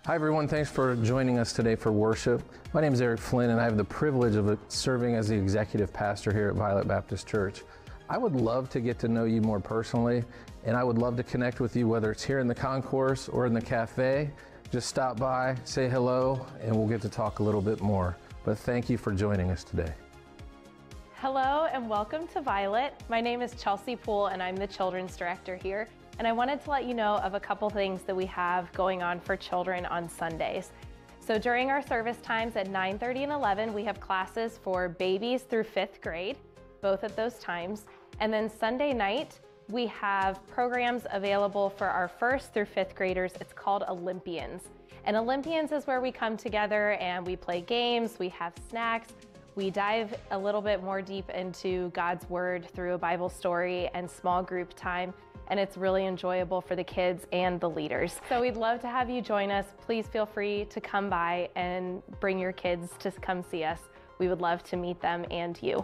Hi everyone, thanks for joining us today for worship. My name is Eric Flynn and I have the privilege of serving as the executive pastor here at Violet Baptist Church. I would love to get to know you more personally, and I would love to connect with you, whether it's here in the concourse or in the cafe. Just stop by, say hello, and we'll get to talk a little bit more. But thank you for joining us today. Hello and welcome to Violet. My name is Chelsea Poole and I'm the children's director here. And I wanted to let you know of a couple things that we have going on for children on Sundays. So during our service times at 9:30 and 11, we have classes for babies through 5th grade, both at those times. And then Sunday night, we have programs available for our 1st through 5th graders. It's called Olympians. And Olympians is where we come together and we play games, we have snacks, we dive a little bit more deep into God's Word through a Bible story and small group time. And it's really enjoyable for the kids and the leaders. So we'd love to have you join us. Please feel free to come by and bring your kids to come see us. We would love to meet them and you.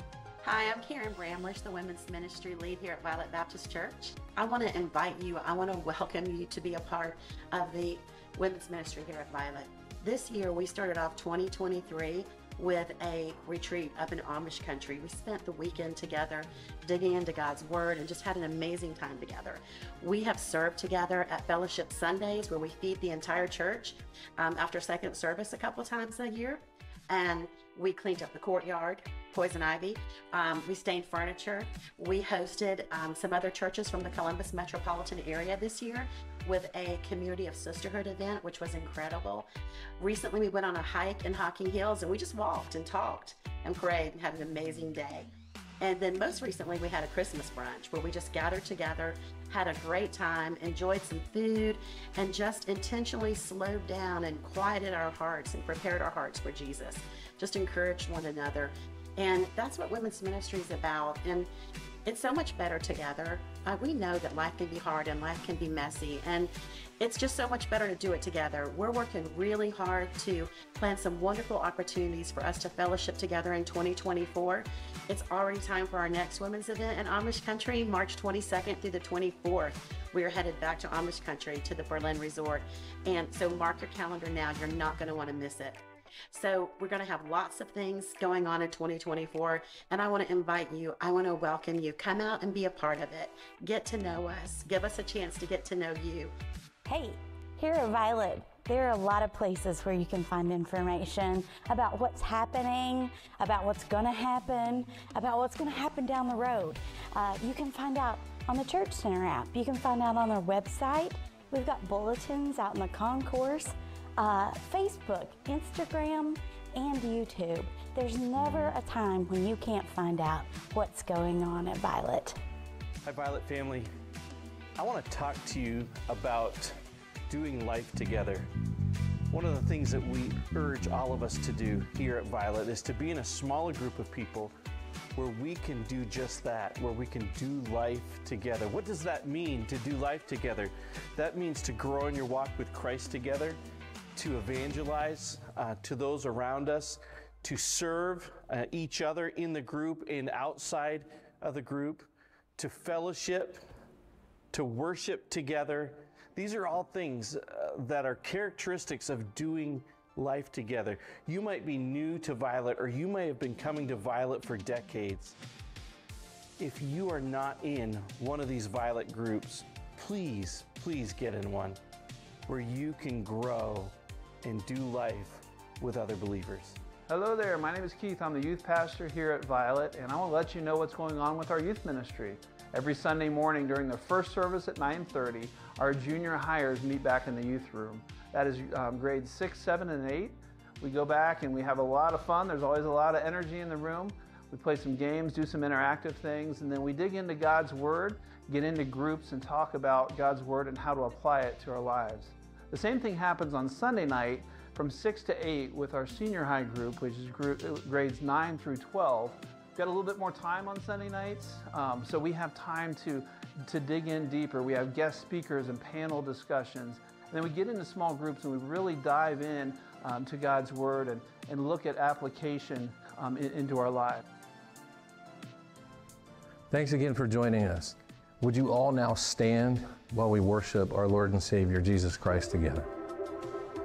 Hi, I'm Karen Bramlish, the Women's Ministry Lead here at Violet Baptist Church. I want to invite you, I want to welcome you to be a part of the Women's Ministry here at Violet. This year we started off 2023 with a retreat up in Amish country. We spent the weekend together digging into God's Word and just had an amazing time together. We have served together at Fellowship Sundays where we feed the entire church after second service a couple times a year. And we cleaned up the courtyard, poison ivy. We stained furniture. We hosted some other churches from the Columbus metropolitan area this year with a community of sisterhood event, which was incredible. Recently, we went on a hike in Hocking Hills and we just walked and talked and prayed and had an amazing day. And then most recently, we had a Christmas brunch where we just gathered together, had a great time, enjoyed some food, and just intentionally slowed down and quieted our hearts and prepared our hearts for Jesus. Just encouraged one another. And that's what women's ministry is about. And it's so much better together. We know that life can be hard and life can be messy, and it's just so much better to do it together. We're working really hard to plan some wonderful opportunities for us to fellowship together in 2024. It's already time for our next women's event in Amish country, March 22nd through the 24th. We are headed back to Amish country to the Berlin Resort. And so mark your calendar now. You're not going to want to miss it. So we're going to have lots of things going on in 2024, and I want to invite you, I want to welcome you. Come out and be a part of it. Get to know us. Give us a chance to get to know you. Hey, here at Violet, there are a lot of places where you can find information about what's happening, about what's going to happen, about what's going to happen down the road. You can find out on the Church Center app. You can find out on our website. We've got bulletins out in the concourse. Facebook, Instagram, and YouTube. There's never a time when you can't find out what's going on at Violet. Hi Violet family. I want to talk to you about doing life together. One of the things that we urge all of us to do here at Violet is to be in a smaller group of people where we can do just that, where we can do life together. What does that mean, to do life together? That means to grow in your walk with Christ together, to evangelize to those around us, to serve each other in the group and outside of the group, to fellowship, to worship together. These are all things that are characteristics of doing life together. You might be new to Violet, or you may have been coming to Violet for decades. If you are not in one of these Violet groups, please get in one where you can grow and do life with other believers. Hello there, my name is Keith. I'm the youth pastor here at Violet, and I want to let you know what's going on with our youth ministry. Every Sunday morning during the first service at 9:30, our junior hires meet back in the youth room. That is grades 6, 7, and 8. We go back and we have a lot of fun. There's always a lot of energy in the room. We play some games, do some interactive things, and then we dig into God's Word, get into groups, and talk about God's Word and how to apply it to our lives. The same thing happens on Sunday night from 6 to 8 with our senior high group, which is grades 9 through 12. We've got a little bit more time on Sunday nights, so we have time to dig in deeper. We have guest speakers and panel discussions. And then we get into small groups and we really dive in to God's Word and look at application into our lives. Thanks again for joining us. Would you all now stand while we worship our Lord and Savior, Jesus Christ, together?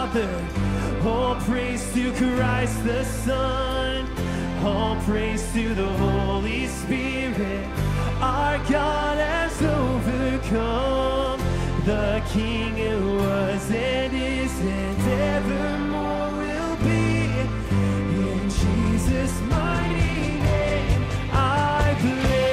Father. All praise to Christ the Son. All praise to the Holy Spirit. Our God has overcome. The King who was and is and evermore will be. In Jesus' mighty name I believe.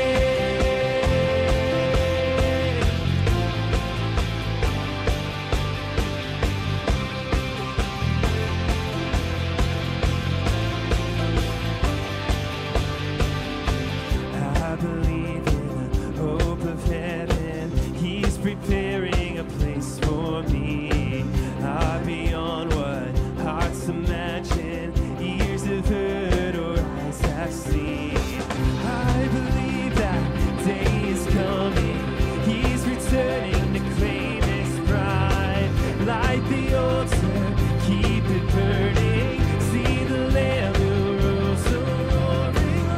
I believe in the hope of heaven. He's preparing a place for me. Far beyond what hearts imagine, ears have heard or eyes have seen. I believe that day is coming. He's returning to claim his bride. Light the altar, keep it burning. See the Lamb who rules the roaring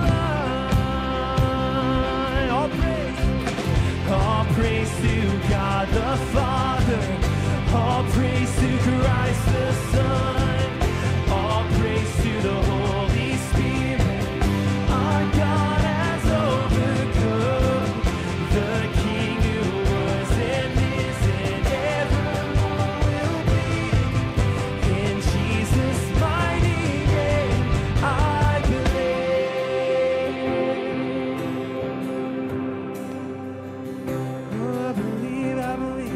lion. All praise to God the Father. All praise to Christ the Son. All praise to the Holy Spirit. Our God has overcome. The King who was and is and evermore will be. In Jesus' mighty name I believe. Oh, I believe, I believe.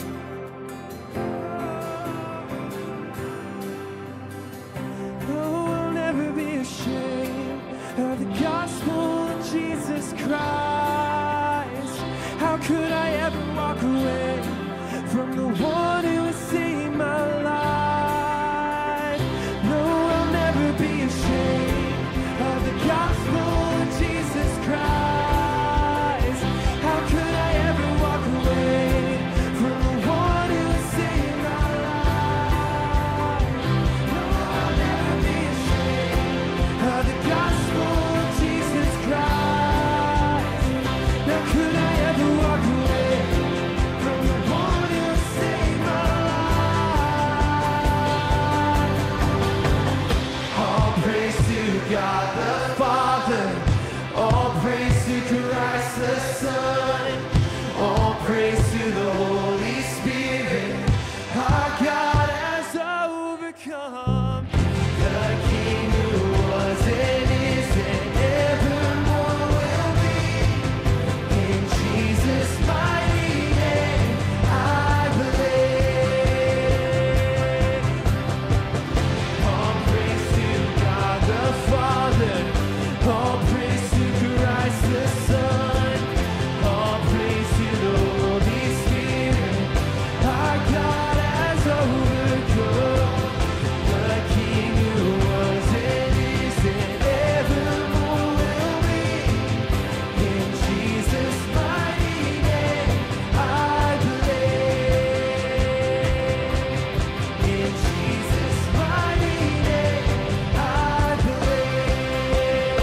Oh, I'll never be ashamed of the gospel of Jesus Christ. How could I ever walk away from the one who has saved my life? No, I'll never be ashamed of the gospel of Jesus Christ. How could I ever walk away from the one who has saved my life? No, I'll never be ashamed of the gospel of Jesus Christ. How could I ever walk away from the one who saved my life? All praise to God the Father. All praise to Christ the Son. All praise to the Holy Spirit. Our God has overcome. The King who was and is and evermore will be. In Jesus' mighty name I believe. All praise to God the Father. All praise to Christ the Son. All praise to the Holy Spirit. Our God has overcome. The King who was and is and evermore will be. In Jesus' mighty name I believe. In Jesus' mighty name I believe.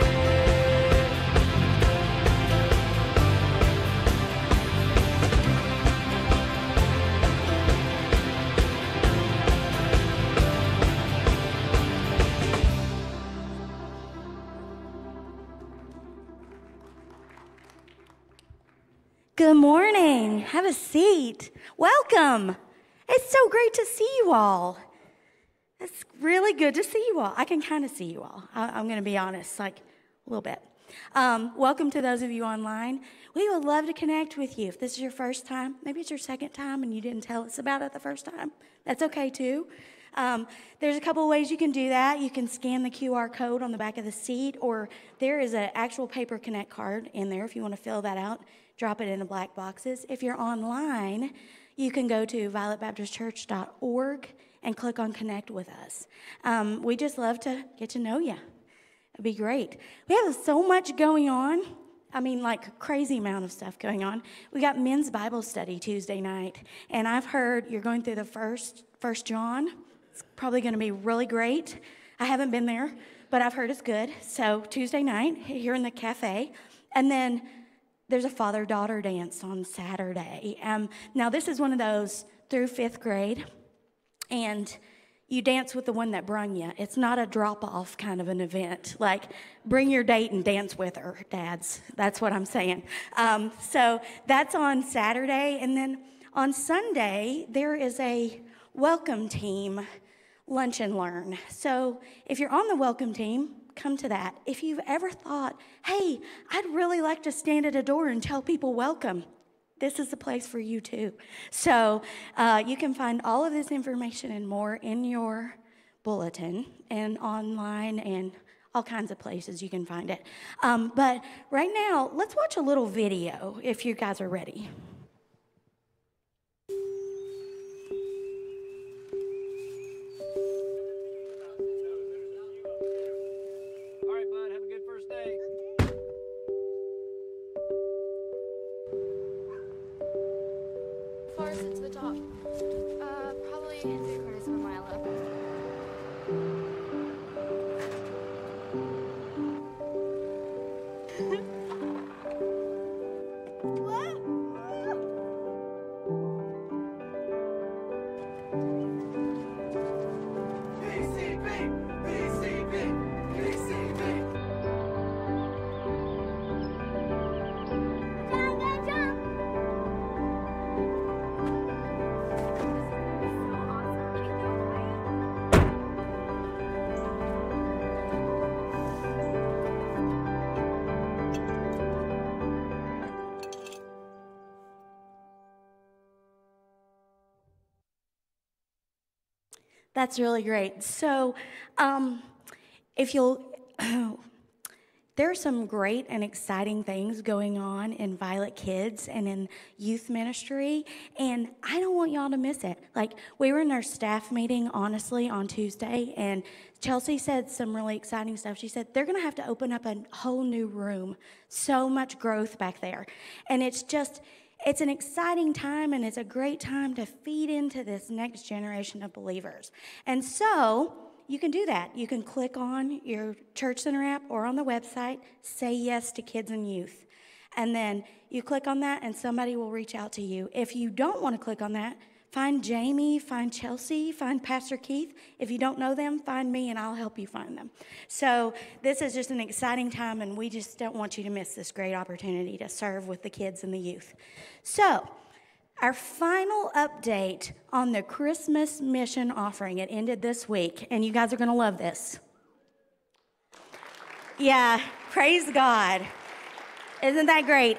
Good morning. Have a seat. Welcome. It's so great to see you all. It's really good to see you all. I can kind of see you all. I'm going to be honest, like a little bit. Welcome to those of you online. We would love to connect with you. If this is your first time, maybe it's your second time and you didn't tell us about it the first time, that's okay too. There's a couple of ways you can do that. You can scan the QR code on the back of the seat, or there is an actual paper Connect card in there if you want to fill that out. Drop it in the black boxes. If you're online, you can go to violetbaptistchurch.org and click on Connect with us. We just love to get to know you. It'd be great. We have so much going on. I mean, like crazy amount of stuff going on. We got men's Bible study Tuesday night, and I've heard you're going through the First John. It's probably going to be really great. I haven't been there, but I've heard it's good. So Tuesday night here in the cafe, and then there's a father-daughter dance on Saturday. Now, this is one of those through 5th grade, and you dance with the one that brung you. It's not a drop-off kind of an event. Like, bring your date and dance with her, dads. That's what I'm saying. So that's on Saturday. And then on Sunday, there is a welcome team lunch and learn. So if you're on the welcome team, come to that. If you've ever thought, hey, I'd really like to stand at a door and tell people welcome, this is the place for you too. So you can find all of this information and more in your bulletin and online and all kinds of places you can find it. But right now, let's watch a little video if you guys are ready. All right, bud, have a good first day. Far is it to the top? Probably in 3/4 of a mile up. That's really great. So if you'll, there are some great and exciting things going on in Violet Kids and in youth ministry, and I don't want y'all to miss it. Like, we were in our staff meeting, honestly, on Tuesday, and Chelsea said some really exciting stuff. She said they're going to have to open up a whole new room. So much growth back there. And it's an exciting time, and it's a great time to feed into this next generation of believers. And so you can do that. You can click on your Church Center app or on the website, Say Yes to Kids and Youth. And then you click on that, and somebody will reach out to you. If you don't want to click on that, find Jamie, find Chelsea, find Pastor Keith. If you don't know them, find me, and I'll help you find them. So this is just an exciting time, and we just don't want you to miss this great opportunity to serve with the kids and the youth. So our final update on the Christmas mission offering, it ended this week, and you guys are going to love this. Yeah, praise God. Isn't that great?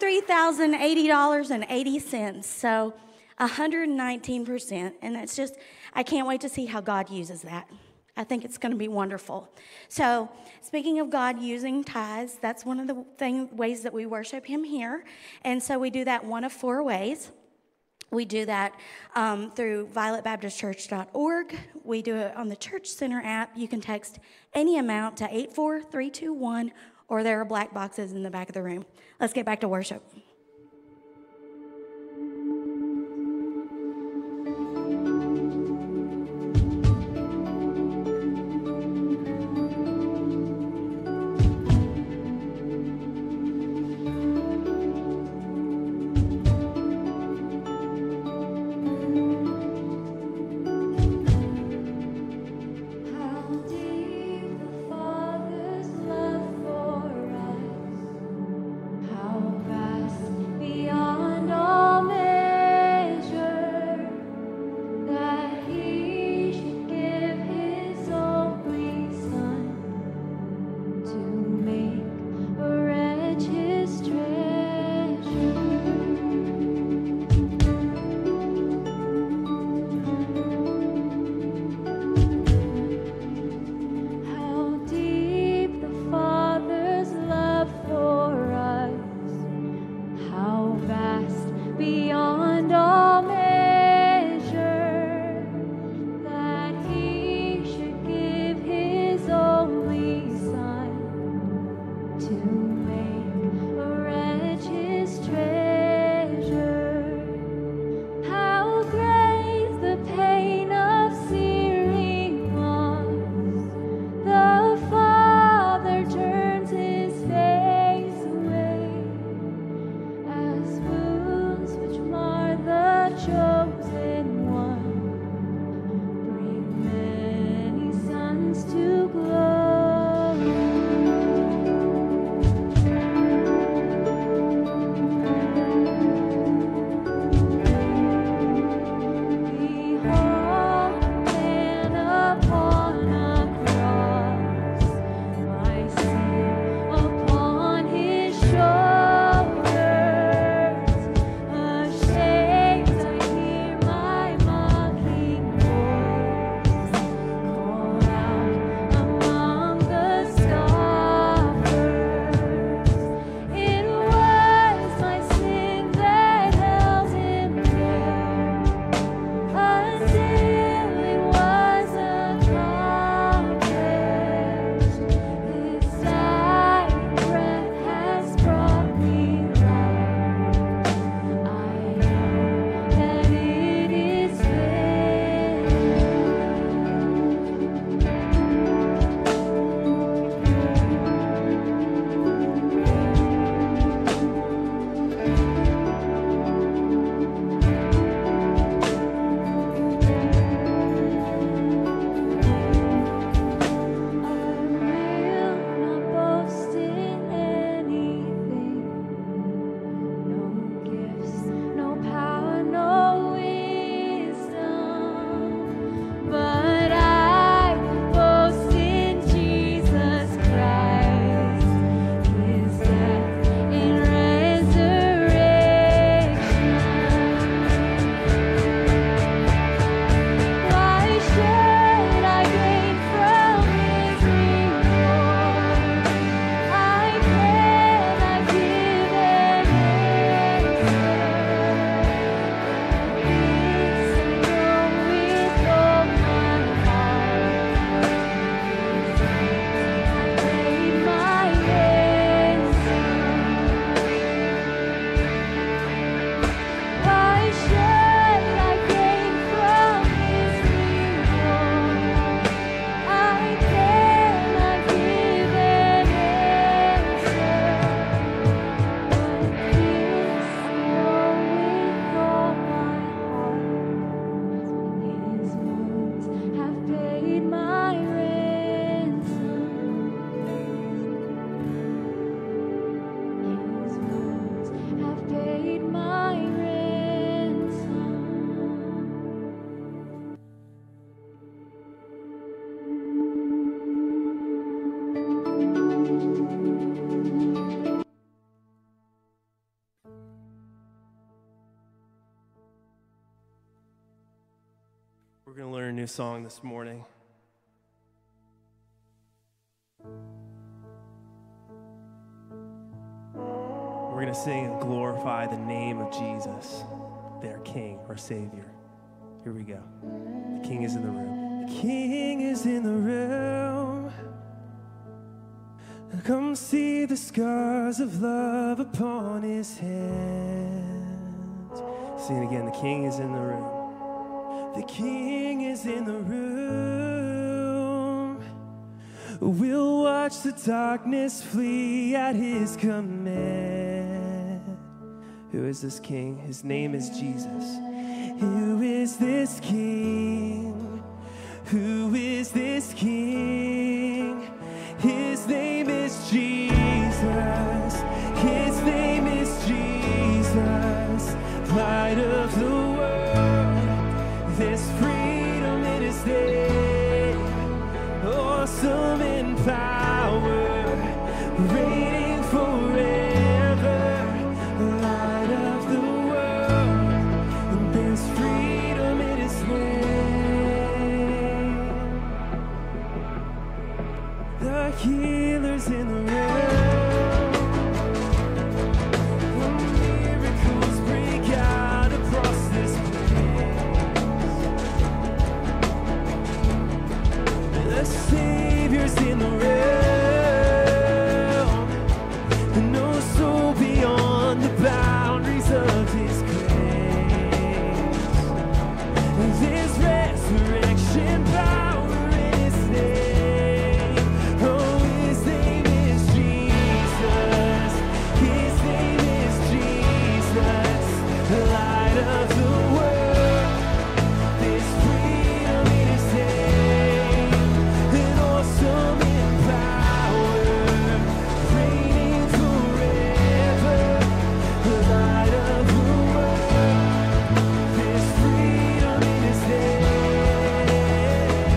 $83,080.80. So 119%, and that's just, I can't wait to see how God uses that. I think it's going to be wonderful. So, speaking of God using tithes, that's one of the ways that we worship Him here, and so we do that one of 4 ways. We do that through violetbaptistchurch.org. We do it on the Church Center app. You can text any amount to 84321, or there are black boxes in the back of the room. Let's get back to worship. How vast new song this morning. We're going to sing and glorify the name of Jesus, their King, our Savior. Here we go. The King is in the room. The King is in the room. Come see the scars of love upon his hands. Sing it again. The King is in the room. The King is in the room. We'll watch the darkness flee at his command. Who is this King? His name is Jesus. Who is this King? Who is this King? His name is Jesus. His name is Jesus. Light of the world. There's freedom in his name. Awesome in power. Reigning forever. Light of the world. And there's freedom in his name. The healer's in the room. The miracles break out across this place. The Savior's in the room. No soul beyond the boundaries of his grace. There's resurrection power in his name. Oh, his name is Jesus. His name is Jesus. The light of the world. There's freedom in his name. And awesome in power. Reigning forever. The light of the world. There's freedom in his name.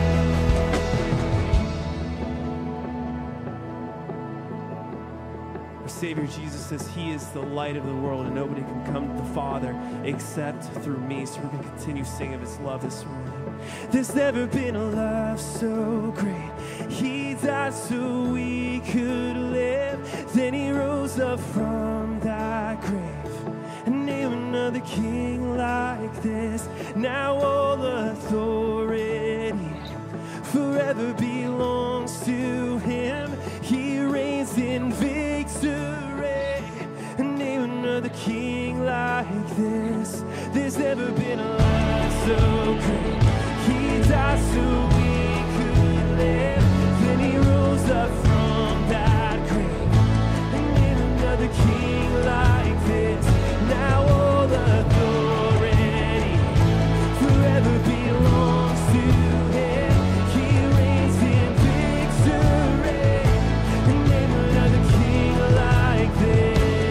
Our Savior Jesus says he is the light of the world and nobody can come to the Father except through me. So we're going to continue singing of his love this morning. There's never been a love so great. He died so we could live. Then he rose up from that grave. And name another king like this. Now all authority forever belongs to him. He reigns in victory. And name another king like this. There's never been a love so great. He died so we could live. Then he rose up from that grave. And name another king like this. Now all authority forever belongs to him. He reigns in victory. And name another king like this.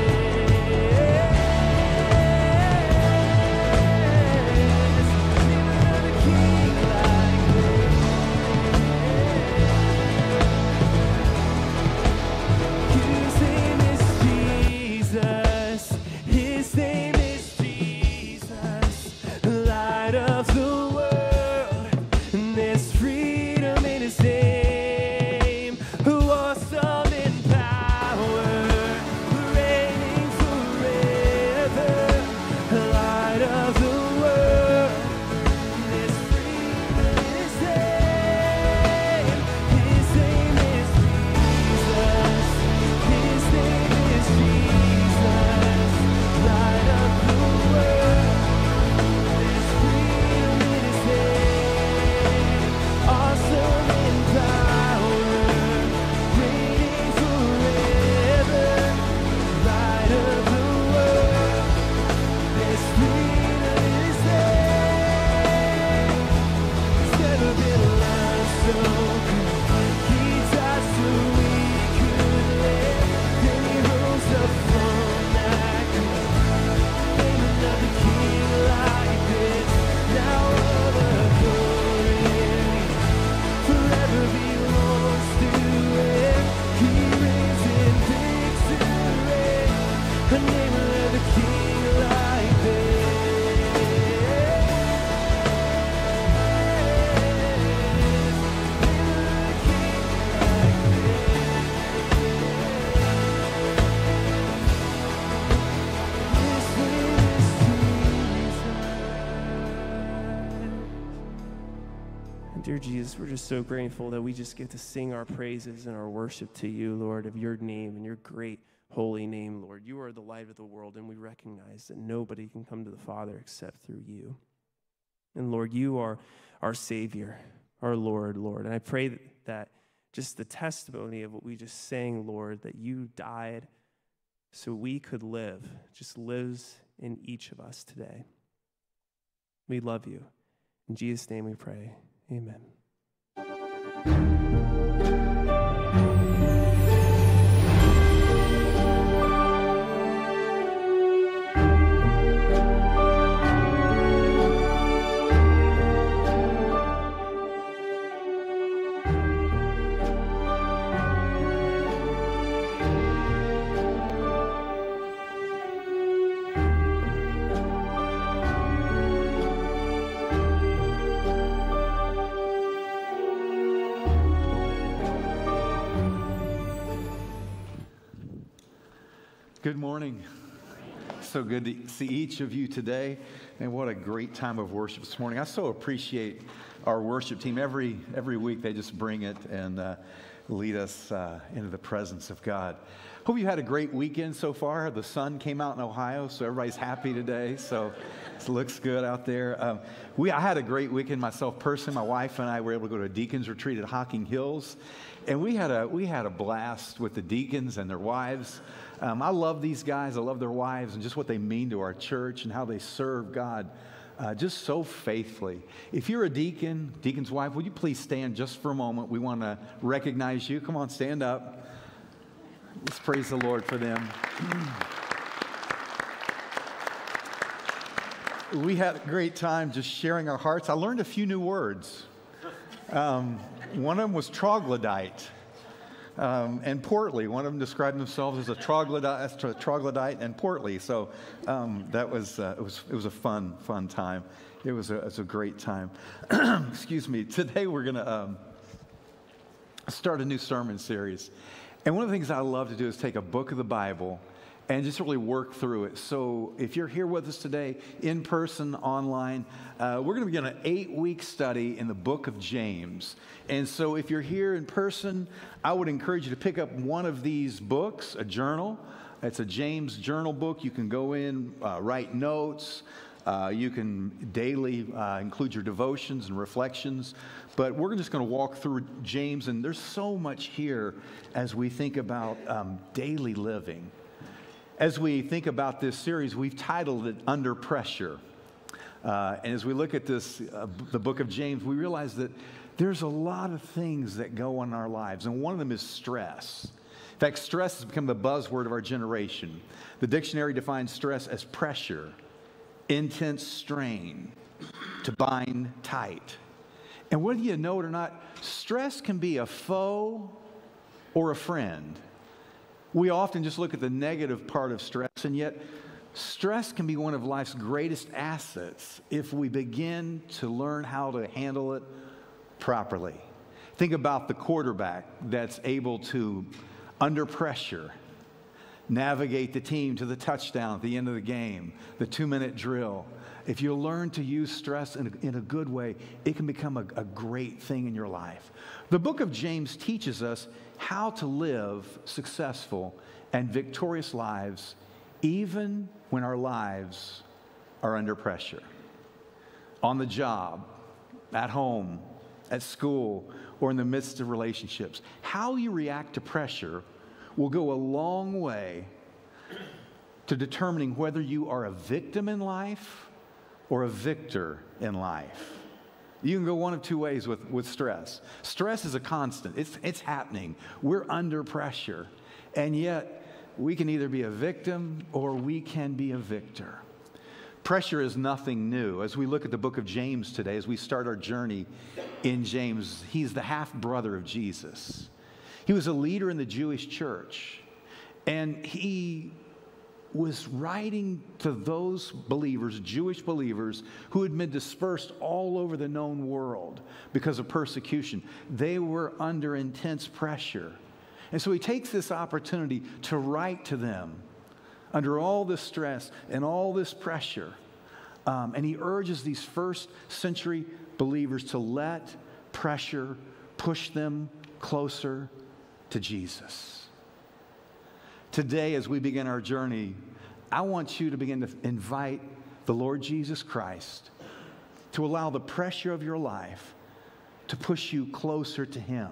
Name another king like this. His name is Jesus. His name is Jesus. Light of the world. And there's freedom in his name. Awesome in power. Reigning forever. Light of the world. There's freedom in his name. His name is Jesus. His name is Jesus. Light of the world. There's freedom in his name. Awesome in power. Reigning forever. Light of the world. There's freedom in his name. There's never been a love so good. He died so we could live. Then he rose up from that grave. Name another king like this. Now all authority forever belongs to him. He reigns in victory. Name another king like this. Dear Jesus, we're just so grateful that we just get to sing our praises and our worship to you, Lord, of your name and your great holy name, Lord. You are the light of the world, and we recognize that nobody can come to the Father except through you. And Lord, you are our Savior, our Lord. And I pray that just the testimony of what we just sang, Lord, that you died so we could live, just lives in each of us today. We love you. In Jesus' name we pray. Amen. Good morning. So good to see each of you today, and what a great time of worship this morning. I so appreciate our worship team. Every week they just bring it and lead us into the presence of God. Hope you had a great weekend so far. The sun came out in Ohio, so everybody's happy today. So it looks good out there. I had a great weekend myself personally. My wife and I were able to go to a deacons retreat at Hocking Hills, and we had a blast with the deacons and their wives. I love these guys. I love their wives and just what they mean to our church and how they serve God just so faithfully. If you're a deacon's wife, would you please stand just for a moment? We want to recognize you. Come on, stand up. Let's praise the Lord for them. We had a great time just sharing our hearts. I learned a few new words. One of them was troglodyte. And portly. One of them described themselves as a troglodyte and portly. So that was it was a fun time. It was a great time. Excuse me. Today we're going to start a new sermon series. And one of the things I love to do is take a book of the Bible and just really work through it. So if you're here with us today, in person, online, we're going to begin an 8-week study in the book of James. And so if you're here in person, I would encourage you to pick up one of these books, a journal. It's a James journal book. You can go in, write notes. You can daily include your devotions and reflections. But we're just going to walk through James, and there's so much here as we think about daily living. As we think about this series, we've titled it Under Pressure. And as we look at this, the book of James, we realize that there's a lot of things that go on in our lives, and one of them is stress. In fact, stress has become the buzzword of our generation. The dictionary defines stress as pressure, intense strain, to bind tight. And whether you know it or not, stress can be a foe or a friend. We often just look at the negative part of stress, and yet stress can be one of life's greatest assets if we begin to learn how to handle it properly. Think about the quarterback that's able to, under pressure, navigate the team to the touchdown at the end of the game, the 2-minute drill. If you learn to use stress in a good way, it can become a great thing in your life. The book of James teaches us how to live successful and victorious lives even when our lives are under pressure. On the job, at home, at school, or in the midst of relationships. How you react to pressure will go a long way to determining whether you are a victim in life or a victor in life. You can go one of two ways with stress. Stress is a constant. It's happening. We're under pressure. And yet, we can either be a victim or we can be a victor. Pressure is nothing new. As we look at the book of James today, as we start our journey in James, he's the half-brother of Jesus. He was a leader in the Jewish church. And he was writing to those believers, Jewish believers, who had been dispersed all over the known world because of persecution. They were under intense pressure. And so he takes this opportunity to write to them under all this stress and all this pressure. And he urges these first century believers to let pressure, push them closer to Jesus. Today, as we begin our journey, I want you to begin to invite the Lord Jesus Christ to allow the pressure of your life to push you closer to Him.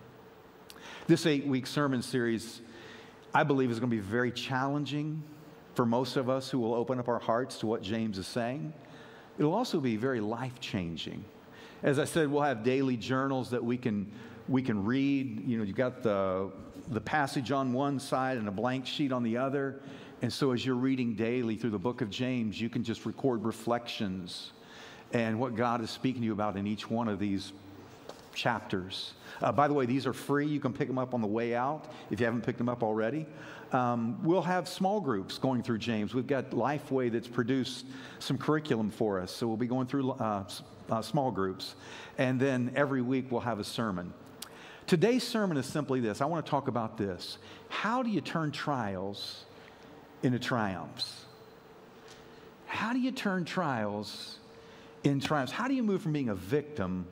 This 8-week sermon series, I believe, is going to be very challenging for most of us who will open up our hearts to what James is saying. It'll also be very life-changing. As I said, we'll have daily journals that we can read. You know, you've got the passage on one side and a blank sheet on the other. And so as you're reading daily through the book of James, you can just record reflections and what God is speaking to you about in each one of these chapters. By the way, these are free. You can pick them up on the way out if you haven't picked them up already. We'll have small groups going through James. We've got Lifeway that's produced some curriculum for us, so we'll be going through small groups. And then every week we'll have a sermon. Today's sermon is simply this. I want to talk about this. How do you turn trials into triumphs? How do you turn trials into triumphs? How do you move from being a victim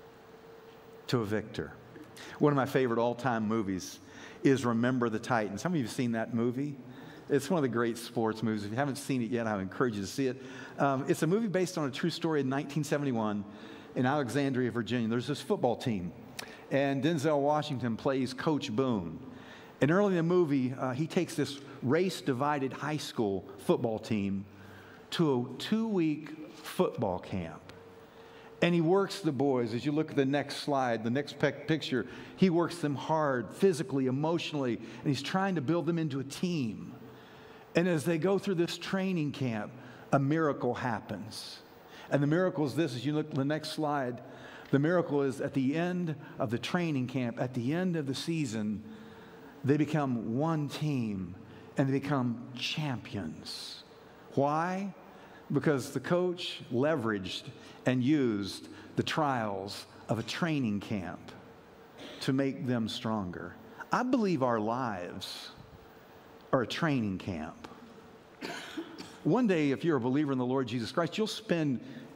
to a victor? One of my favorite all-time movies is Remember the Titans. How many of you have seen that movie? It's one of the great sports movies. If you haven't seen it yet, I would encourage you to see it. It's a movie based on a true story in 1971 in Alexandria, Virginia. There's this football team, and Denzel Washington plays Coach Boone. And early in the movie, he takes this race-divided high school football team to a 2-week football camp. And he works the boys. As you look at the next slide, the next picture, he works them hard, physically, emotionally, and he's trying to build them into a team. And as they go through this training camp, a miracle happens. And the miracle is this, as you look at the next slide, the miracle is at the end of the training camp, at the end of the season, they become one team and they become champions. Why? Because the coach leveraged and used the trials of a training camp to make them stronger. I believe our lives are a training camp. One day, if you're a believer in the Lord Jesus Christ, you'll spend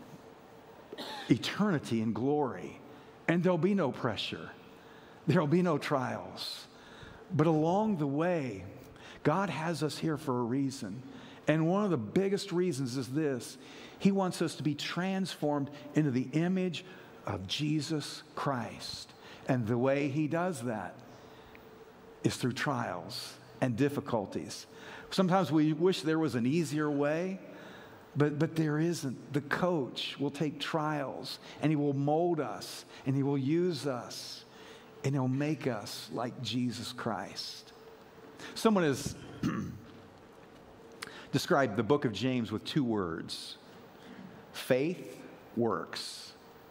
eternity in glory, and there'll be no pressure. There'll be no trials. But along the way, God has us here for a reason. And one of the biggest reasons is this. He wants us to be transformed into the image of Jesus Christ. And the way He does that is through trials and difficulties. Sometimes we wish there was an easier way, but there isn't. The coach will take trials, and he will mold us, and he will use us, and he'll make us like Jesus Christ. Someone has described the book of James with 2 words. Faith works.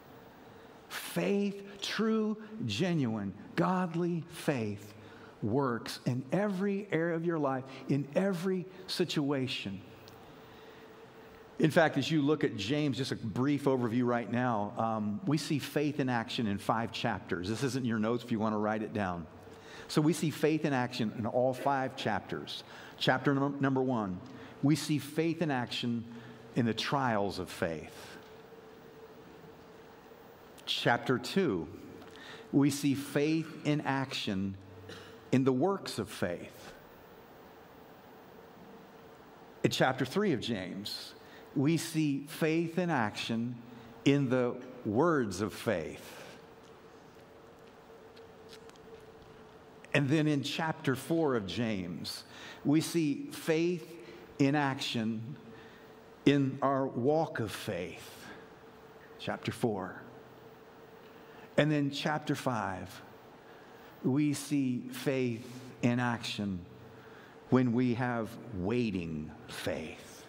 Faith, true, genuine, godly faith works in every area of your life, in every situation. In fact, as you look at James, just a brief overview right now, we see faith in action in 5 chapters. This isn't in your notes if you want to write it down. So we see faith in action in all 5 chapters. Chapter number 1, we see faith in action in the trials of faith. Chapter 2, we see faith in action in the works of faith. In chapter 3 of James, we see faith in action in the words of faith. And then in chapter 4 of James, we see faith in action in our walk of faith. Chapter 4. And then chapter 5, we see faith in action when we have waiting faith.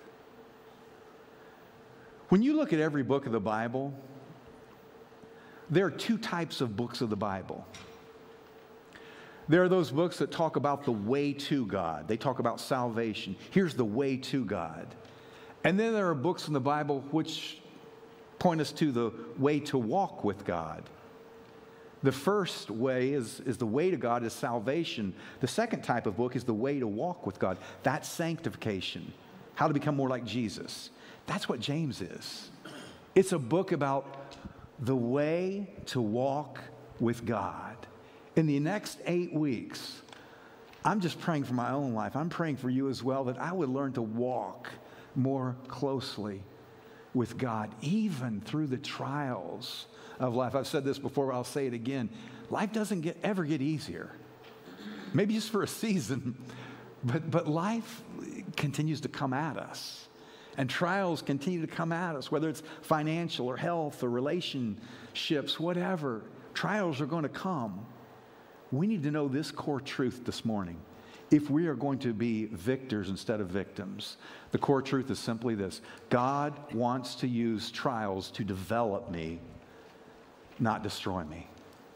When you look at every book of the Bible, there are 2 types of books of the Bible. There are those books that talk about the way to God. They talk about salvation. Here's the way to God. And then there are books in the Bible which point us to the way to walk with God. The first way is the way to God is salvation. The second type of book is the way to walk with God. That's sanctification, how to become more like Jesus. That's what James is. It's a book about the way to walk with God. In the next 8 weeks, I'm just praying for my own life. I'm praying for you as well, that I would learn to walk more closely with God, even through the trials of life. I've said this before, I'll say it again. Life doesn't ever get easier. Maybe just for a season, but life continues to come at us. And trials continue to come at us, whether it's financial or health or relationships, whatever. Trials are going to come. We need to know this core truth this morning. If we are going to be victors instead of victims, the core truth is simply this: God wants to use trials to develop me, not destroy me.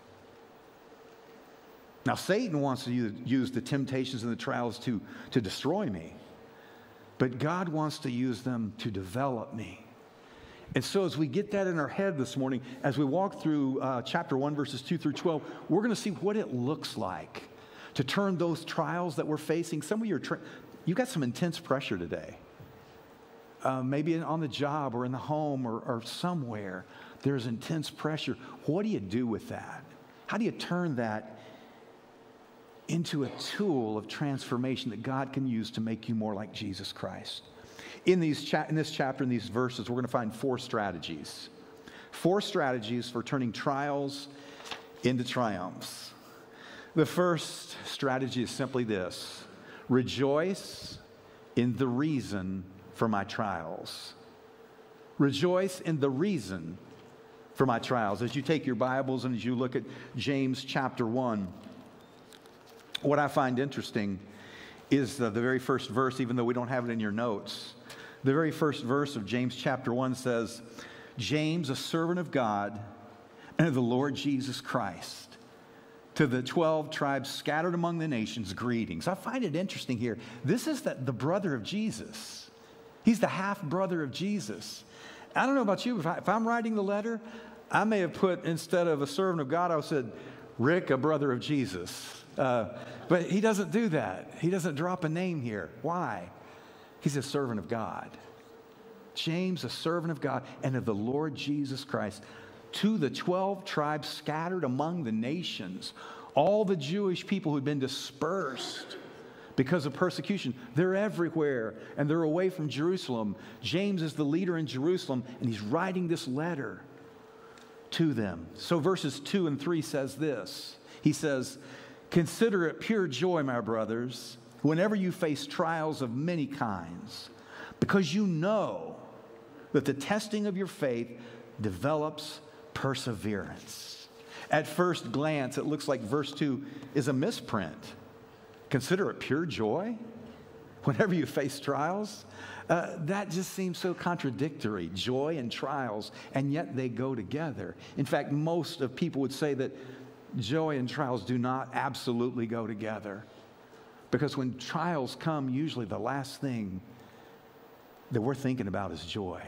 Now, Satan wants to use the temptations and the trials to destroy me, but God wants to use them to develop me. And so as we get that in our head this morning, as we walk through chapter 1, verses 2 through 12, we're going to see what it looks like to turn those trials that we're facing. Some of you you've got some intense pressure today. Maybe on the job or in the home or somewhere, there's intense pressure. What do you do with that? How do you turn that into a tool of transformation that God can use to make you more like Jesus Christ? In this chapter, in these verses, we're going to find 4 strategies. 4 strategies for turning trials into triumphs. The first strategy is simply this: rejoice in the reason for my trials. Rejoice in the reason for my trials. As you take your Bibles and as you look at James chapter 1, what I find interesting is the very first verse, even though we don't have it in your notes. The very first verse of James chapter 1 says, James, a servant of God and of the Lord Jesus Christ, to the 12 tribes scattered among the nations, greetings. I find it interesting here. This is the brother of Jesus. He's the half-brother of Jesus. I don't know about you, if I'm writing the letter, I may have put, instead of a servant of God, I said, Rick, a brother of Jesus. But he doesn't do that. He doesn't drop a name here. Why? He's a servant of God. James, a servant of God and of the Lord Jesus Christ, to the 12 tribes scattered among the nations, all the Jewish people who'd been dispersed because of persecution. They're everywhere, and they're away from Jerusalem. James is the leader in Jerusalem, and he's writing this letter to them. So verses 2 and 3 says this. He says, consider it pure joy, my brothers, whenever you face trials of many kinds, because you know that the testing of your faith develops perseverance. At first glance, it looks like verse 2 is a misprint. Consider it pure joy whenever you face trials. That just seems so contradictory, joy and trials, and yet they go together. In fact, most of people would say that joy and trials do not absolutely go together. Because when trials come, usually the last thing that we're thinking about is joy.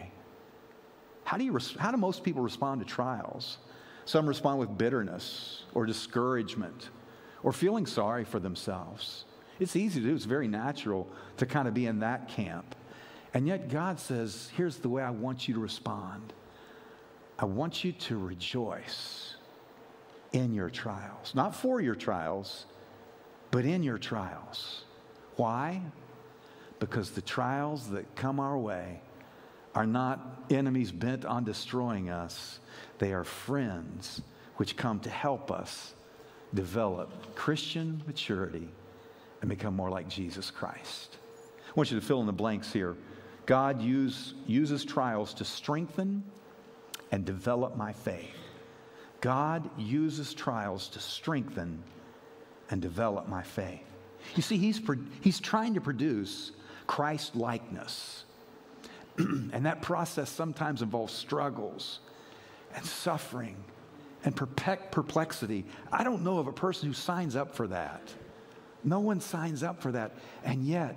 How do most people respond to trials? Some respond with bitterness or discouragement or feeling sorry for themselves. It's easy to do. It's very natural to kind of be in that camp. And yet God says, here's the way I want you to respond. I want you to rejoice in your trials. Not for your trials, but in your trials. Why? Because the trials that come our way are not enemies bent on destroying us. They are friends which come to help us develop Christian maturity and become more like Jesus Christ. I want you to fill in the blanks here. God uses trials to strengthen and develop my faith. God uses trials to strengthen and develop my faith. You see, he's trying to produce Christ-likeness. And that process sometimes involves struggles and suffering and perplexity. I don't know of a person who signs up for that. No one signs up for that. And yet,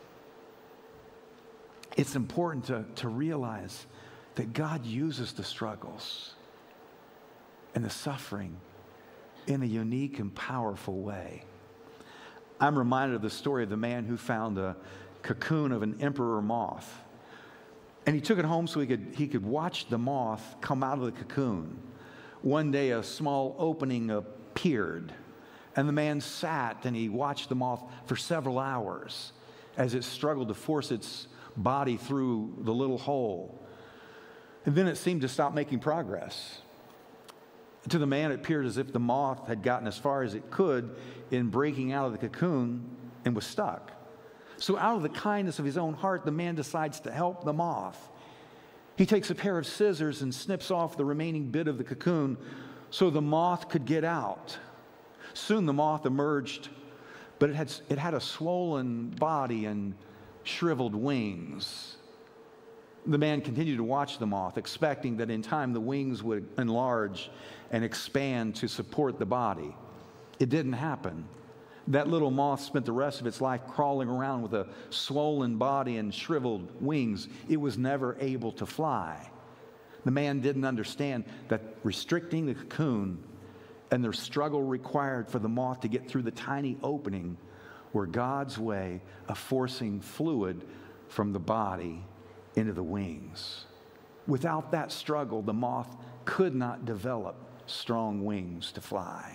it's important to realize that God uses the struggles and the suffering in a unique and powerful way. I'm reminded of the story of the man who found a cocoon of an emperor moth. And he took it home so he could watch the moth come out of the cocoon. One day, a small opening appeared, and the man sat and he watched the moth for several hours as it struggled to force its body through the little hole. And then it seemed to stop making progress. To the man, it appeared as if the moth had gotten as far as it could in breaking out of the cocoon and was stuck. So out of the kindness of his own heart, the man decides to help the moth. He takes a pair of scissors and snips off the remaining bit of the cocoon so the moth could get out. Soon the moth emerged, but it had a swollen body and shriveled wings. The man continued to watch the moth, expecting that in time the wings would enlarge and expand to support the body. It didn't happen. That little moth spent the rest of its life crawling around with a swollen body and shriveled wings. It was never able to fly. The man didn't understand that restricting the cocoon and the struggle required for the moth to get through the tiny opening were God's way of forcing fluid from the body into the wings. Without that struggle, the moth could not develop strong wings to fly.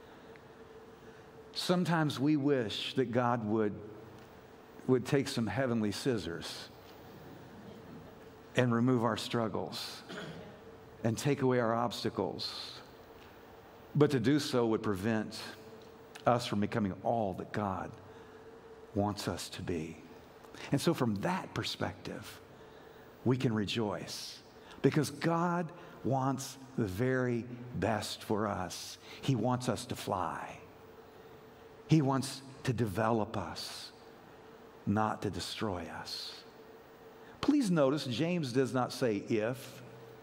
Sometimes we wish that God would take some heavenly scissors and remove our struggles and take away our obstacles. But to do so would prevent us from becoming all that God wants us to be. And so from that perspective, we can rejoice because God wants the very best for us. He wants us to fly. He wants to develop us, not to destroy us. Please notice James does not say if,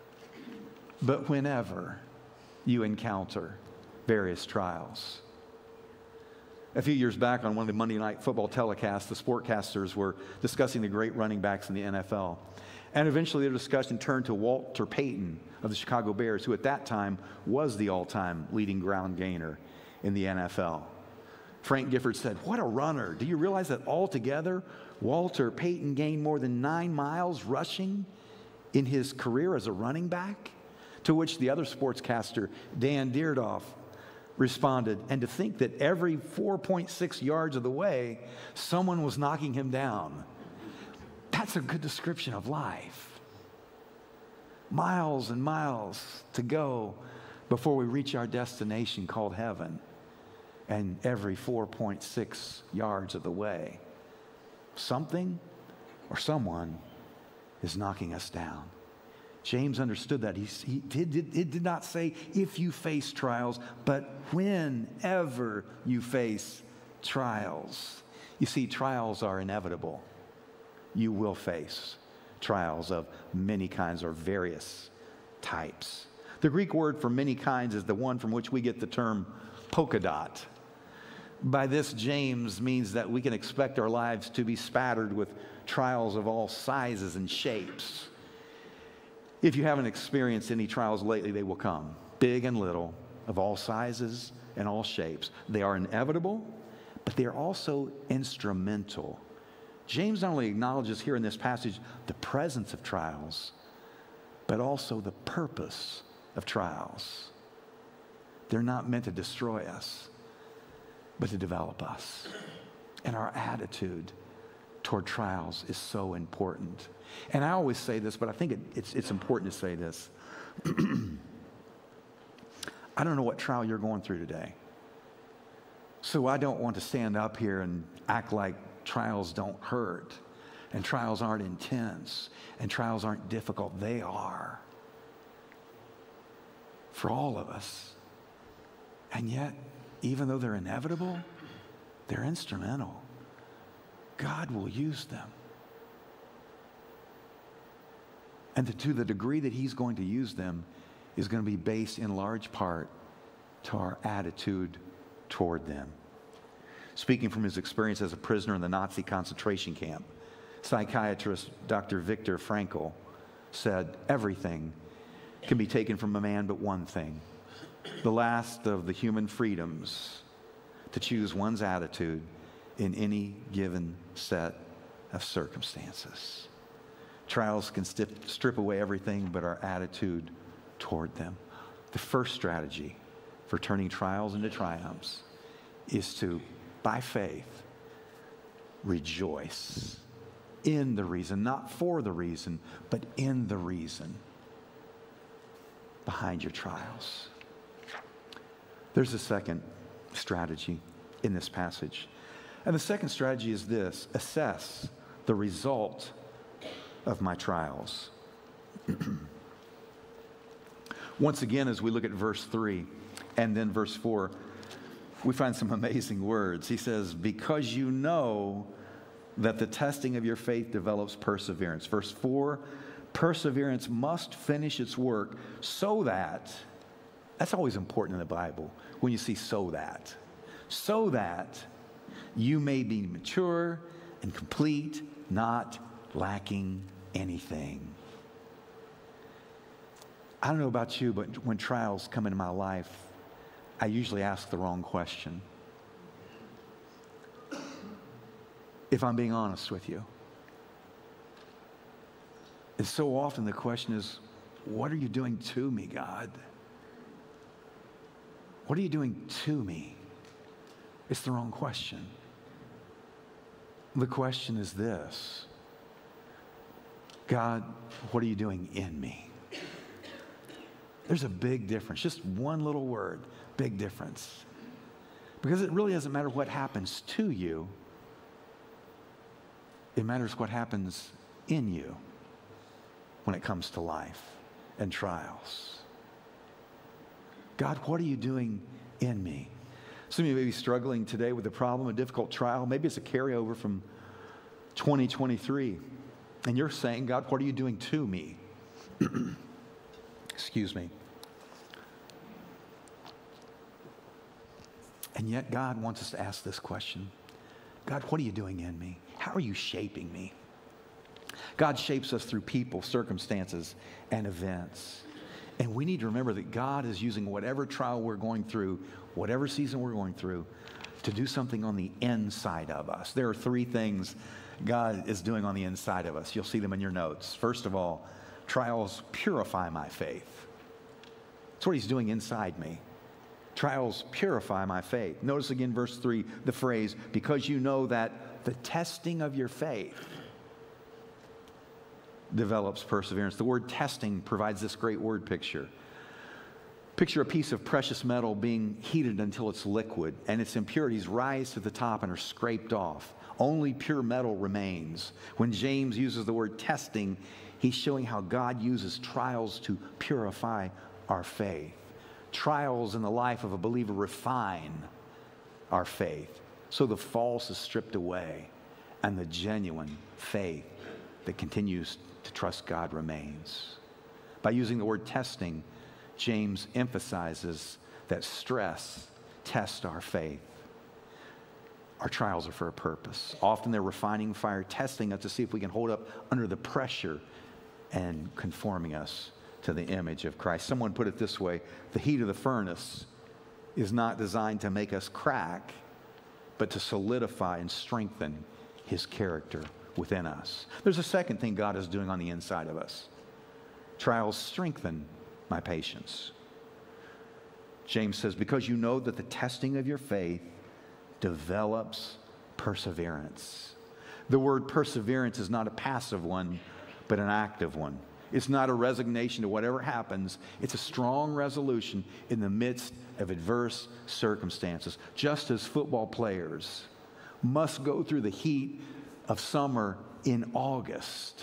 but whenever you encounter various trials. A few years back on one of the Monday Night Football telecasts, the sportcasters were discussing the great running backs in the NFL. And eventually their discussion turned to Walter Payton of the Chicago Bears, who at that time was the all-time leading ground gainer in the NFL. Frank Gifford said, "What a runner. Do you realize that altogether, Walter Payton gained more than 9 miles rushing in his career as a running back?" To which the other sportscaster, Dan Dierdorf, responded, "And to think that every 4.6 yards of the way, someone was knocking him down." That's a good description of life. Miles and miles to go before we reach our destination called heaven. And every 4.6 yards of the way, something or someone is knocking us down. James understood that. It did not say if you face trials, but whenever you face trials. You see, trials are inevitable. You will face trials of many kinds or various types. The Greek word for many kinds is the one from which we get the term polka dot. By this, James means that we can expect our lives to be spattered with trials of all sizes and shapes. If you haven't experienced any trials lately, they will come, big and little, of all sizes and all shapes. They are inevitable, but they are also instrumental. James not only acknowledges here in this passage the presence of trials, but also the purpose of trials. They're not meant to destroy us, but to develop us. And our attitude toward trials is so important. And I always say this, but I think it's important to say this. I don't know what trial you're going through today. So I don't want to stand up here and act like trials don't hurt, and trials aren't intense, and trials aren't difficult. They are. For all of us. And yet, even though they're inevitable, they're instrumental. God will use them. And to the degree that He's going to use them is going to be based in large part to our attitude toward them. Speaking from his experience as a prisoner in the Nazi concentration camp, psychiatrist Dr. Viktor Frankl said, "Everything can be taken from a man but one thing, the last of the human freedoms, to choose one's attitude in any given set of circumstances." Trials can strip away everything but our attitude toward them. The first strategy for turning trials into triumphs is to, by faith, rejoice in the reason, not for the reason, but in the reason behind your trials. There's a second strategy in this passage. And the second strategy is this: assess the result of my trials. Once again, as we look at verse 3 and then verse 4, we find some amazing words. He says, because you know that the testing of your faith develops perseverance. Verse 4, perseverance must finish its work so that, that's always important in the Bible when you see so that you may be mature and complete, not lacking anything. I don't know about you, but when trials come into my life, I usually ask the wrong question. If I'm being honest with you. And so often the question is, what are you doing to me, God? What are you doing to me? It's the wrong question. The question is this: God, what are you doing in me? There's a big difference. Just one little word, big difference. Because it really doesn't matter what happens to you. It matters what happens in you when it comes to life and trials. God, what are you doing in me? Some of you may be struggling today with a problem, a difficult trial. Maybe it's a carryover from 2023. And you're saying, God, what are you doing to me? Excuse me. And yet God wants us to ask this question. God, what are you doing in me? How are you shaping me? God shapes us through people, circumstances, and events. And we need to remember that God is using whatever trial we're going through, whatever season we're going through, to do something on the inside of us. There are three things God is doing on the inside of us. You'll see them in your notes. First of all, trials purify my faith. That's what he's doing inside me. Trials purify my faith. Notice again, verse 3, the phrase, because you know that the testing of your faith develops perseverance. The word testing provides this great word picture. Picture a piece of precious metal being heated until it's liquid, and its impurities rise to the top and are scraped off. Only pure metal remains. When James uses the word testing, he's showing how God uses trials to purify our faith. Trials in the life of a believer refine our faith, so the false is stripped away and the genuine faith that continues to trust God remains. By using the word testing, James emphasizes that stress tests our faith. Our trials are for a purpose. Often they're refining fire, testing us to see if we can hold up under the pressure and conforming us to the image of Christ. Someone put it this way: the heat of the furnace is not designed to make us crack, but to solidify and strengthen his character within us. There's a second thing God is doing on the inside of us. Trials strengthen my patience. James says, because you know that the testing of your faith develops perseverance. The word perseverance is not a passive one, but an active one. It's not a resignation to whatever happens. It's a strong resolution in the midst of adverse circumstances. Just as football players must go through the heat of summer in August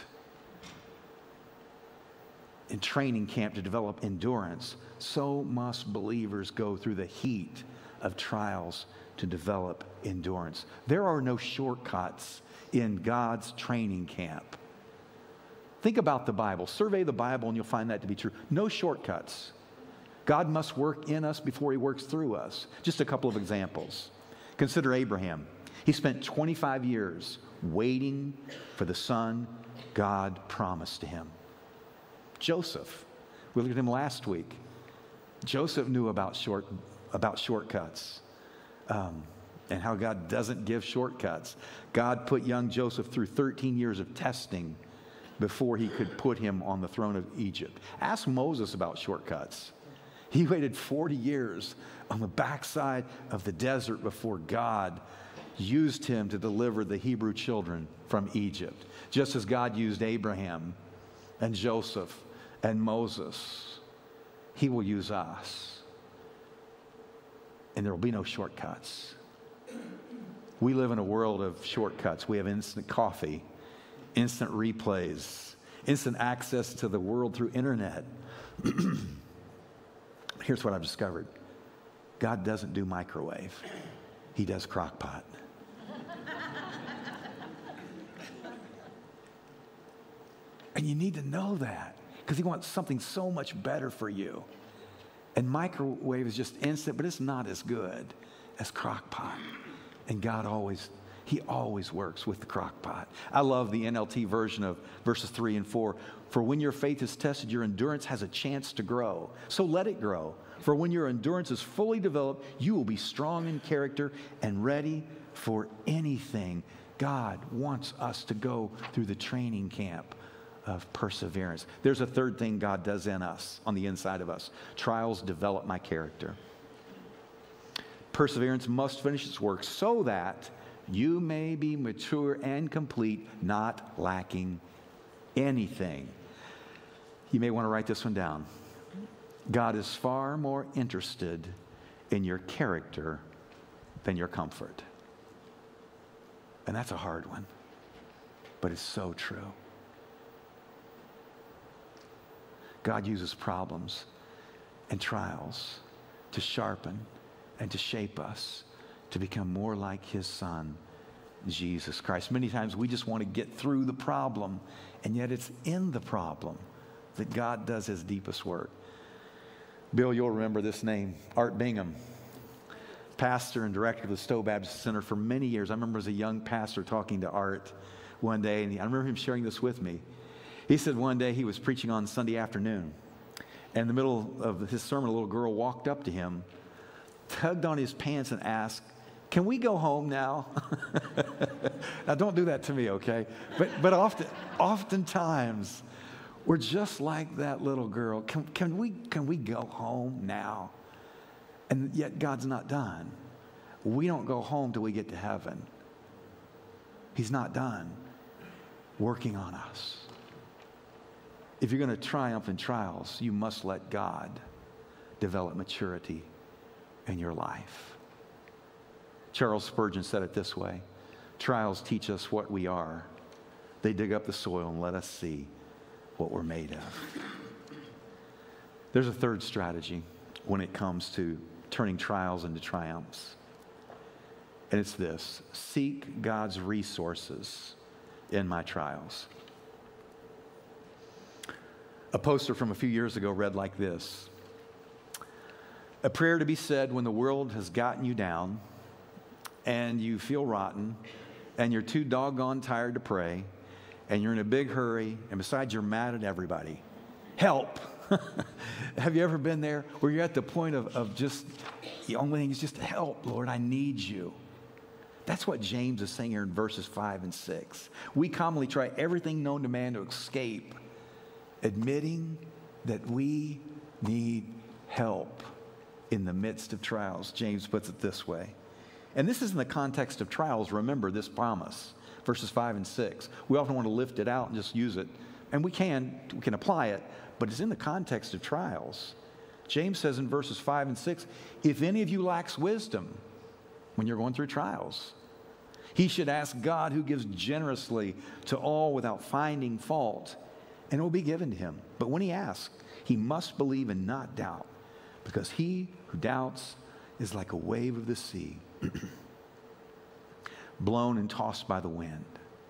in training camp to develop endurance, so must believers go through the heat of trials to develop endurance. There are no shortcuts in God's training camp. Think about the Bible. Survey the Bible and you'll find that to be true. No shortcuts. God must work in us before he works through us. Just a couple of examples. Consider Abraham. He spent 25 years waiting for the son God promised to him. Joseph. We looked at him last week. Joseph knew about shortcuts and how God doesn't give shortcuts. God put young Joseph through 13 years of testing before he could put him on the throne of Egypt. Ask Moses about shortcuts. He waited 40 years on the backside of the desert before God used him to deliver the Hebrew children from Egypt, just as God used Abraham and Joseph and Moses. He will use us, and there will be no shortcuts. We live in a world of shortcuts. We have instant coffee, instant replays, instant access to the world through internet. Here's what I've discovered. God doesn't do microwave. He does crock pot. And you need to know that, because he wants something so much better for you. And microwave is just instant, but it's not as good as crock pot. And God always works with the crock pot. I love the NLT version of verses 3 and 4. For when your faith is tested, your endurance has a chance to grow. So let it grow. For when your endurance is fully developed, you will be strong in character and ready for anything. God wants us to go through the training camp of perseverance. There's a third thing God does in us, on the inside of us. Trials develop my character. Perseverance must finish its work so that you may be mature and complete, not lacking anything. You may want to write this one down. God is far more interested in your character than your comfort. And that's a hard one, but it's so true. God uses problems and trials to sharpen and to shape us to become more like his Son, Jesus Christ. Many times we just want to get through the problem, and yet it's in the problem that God does his deepest work. Bill, you'll remember this name, Art Bingham, pastor and director of the Stowe Baptist Center for many years. I remember as a young pastor talking to Art one day, and I remember him sharing this with me. He said one day he was preaching on Sunday afternoon, and in the middle of his sermon, a little girl walked up to him, tugged on his pants, and asked, "Can we go home now?" Now, don't do that to me, okay? But oftentimes, we're just like that little girl. Can we go home now? And yet God's not done. We don't go home till we get to heaven. He's not done working on us. If you're going to triumph in trials, you must let God develop maturity in your life. Charles Spurgeon said it this way: trials teach us what we are. They dig up the soil and let us see what we're made of. There's a third strategy when it comes to turning trials into triumphs. And it's this: seek God's resources in my trials. A poster from a few years ago read like this: a prayer to be said when the world has gotten you down and you feel rotten and you're too doggone tired to pray and you're in a big hurry and besides you're mad at everybody. Help! Have you ever been there where you're at the point of just, the only thing is just help, Lord, I need you. That's what James is saying here in verses 5 and 6. We commonly try everything known to man to escape, admitting that we need help in the midst of trials. James puts it this way. And this is in the context of trials. Remember this promise, verses 5 and 6. We often want to lift it out and just use it. And we can apply it, but it's in the context of trials. James says in verses 5 and 6, if any of you lacks wisdom when you're going through trials, he should ask God, who gives generously to all without finding fault, and it will be given to him. But when he asks, he must believe and not doubt, because he who doubts is like a wave of the sea, blown and tossed by the wind.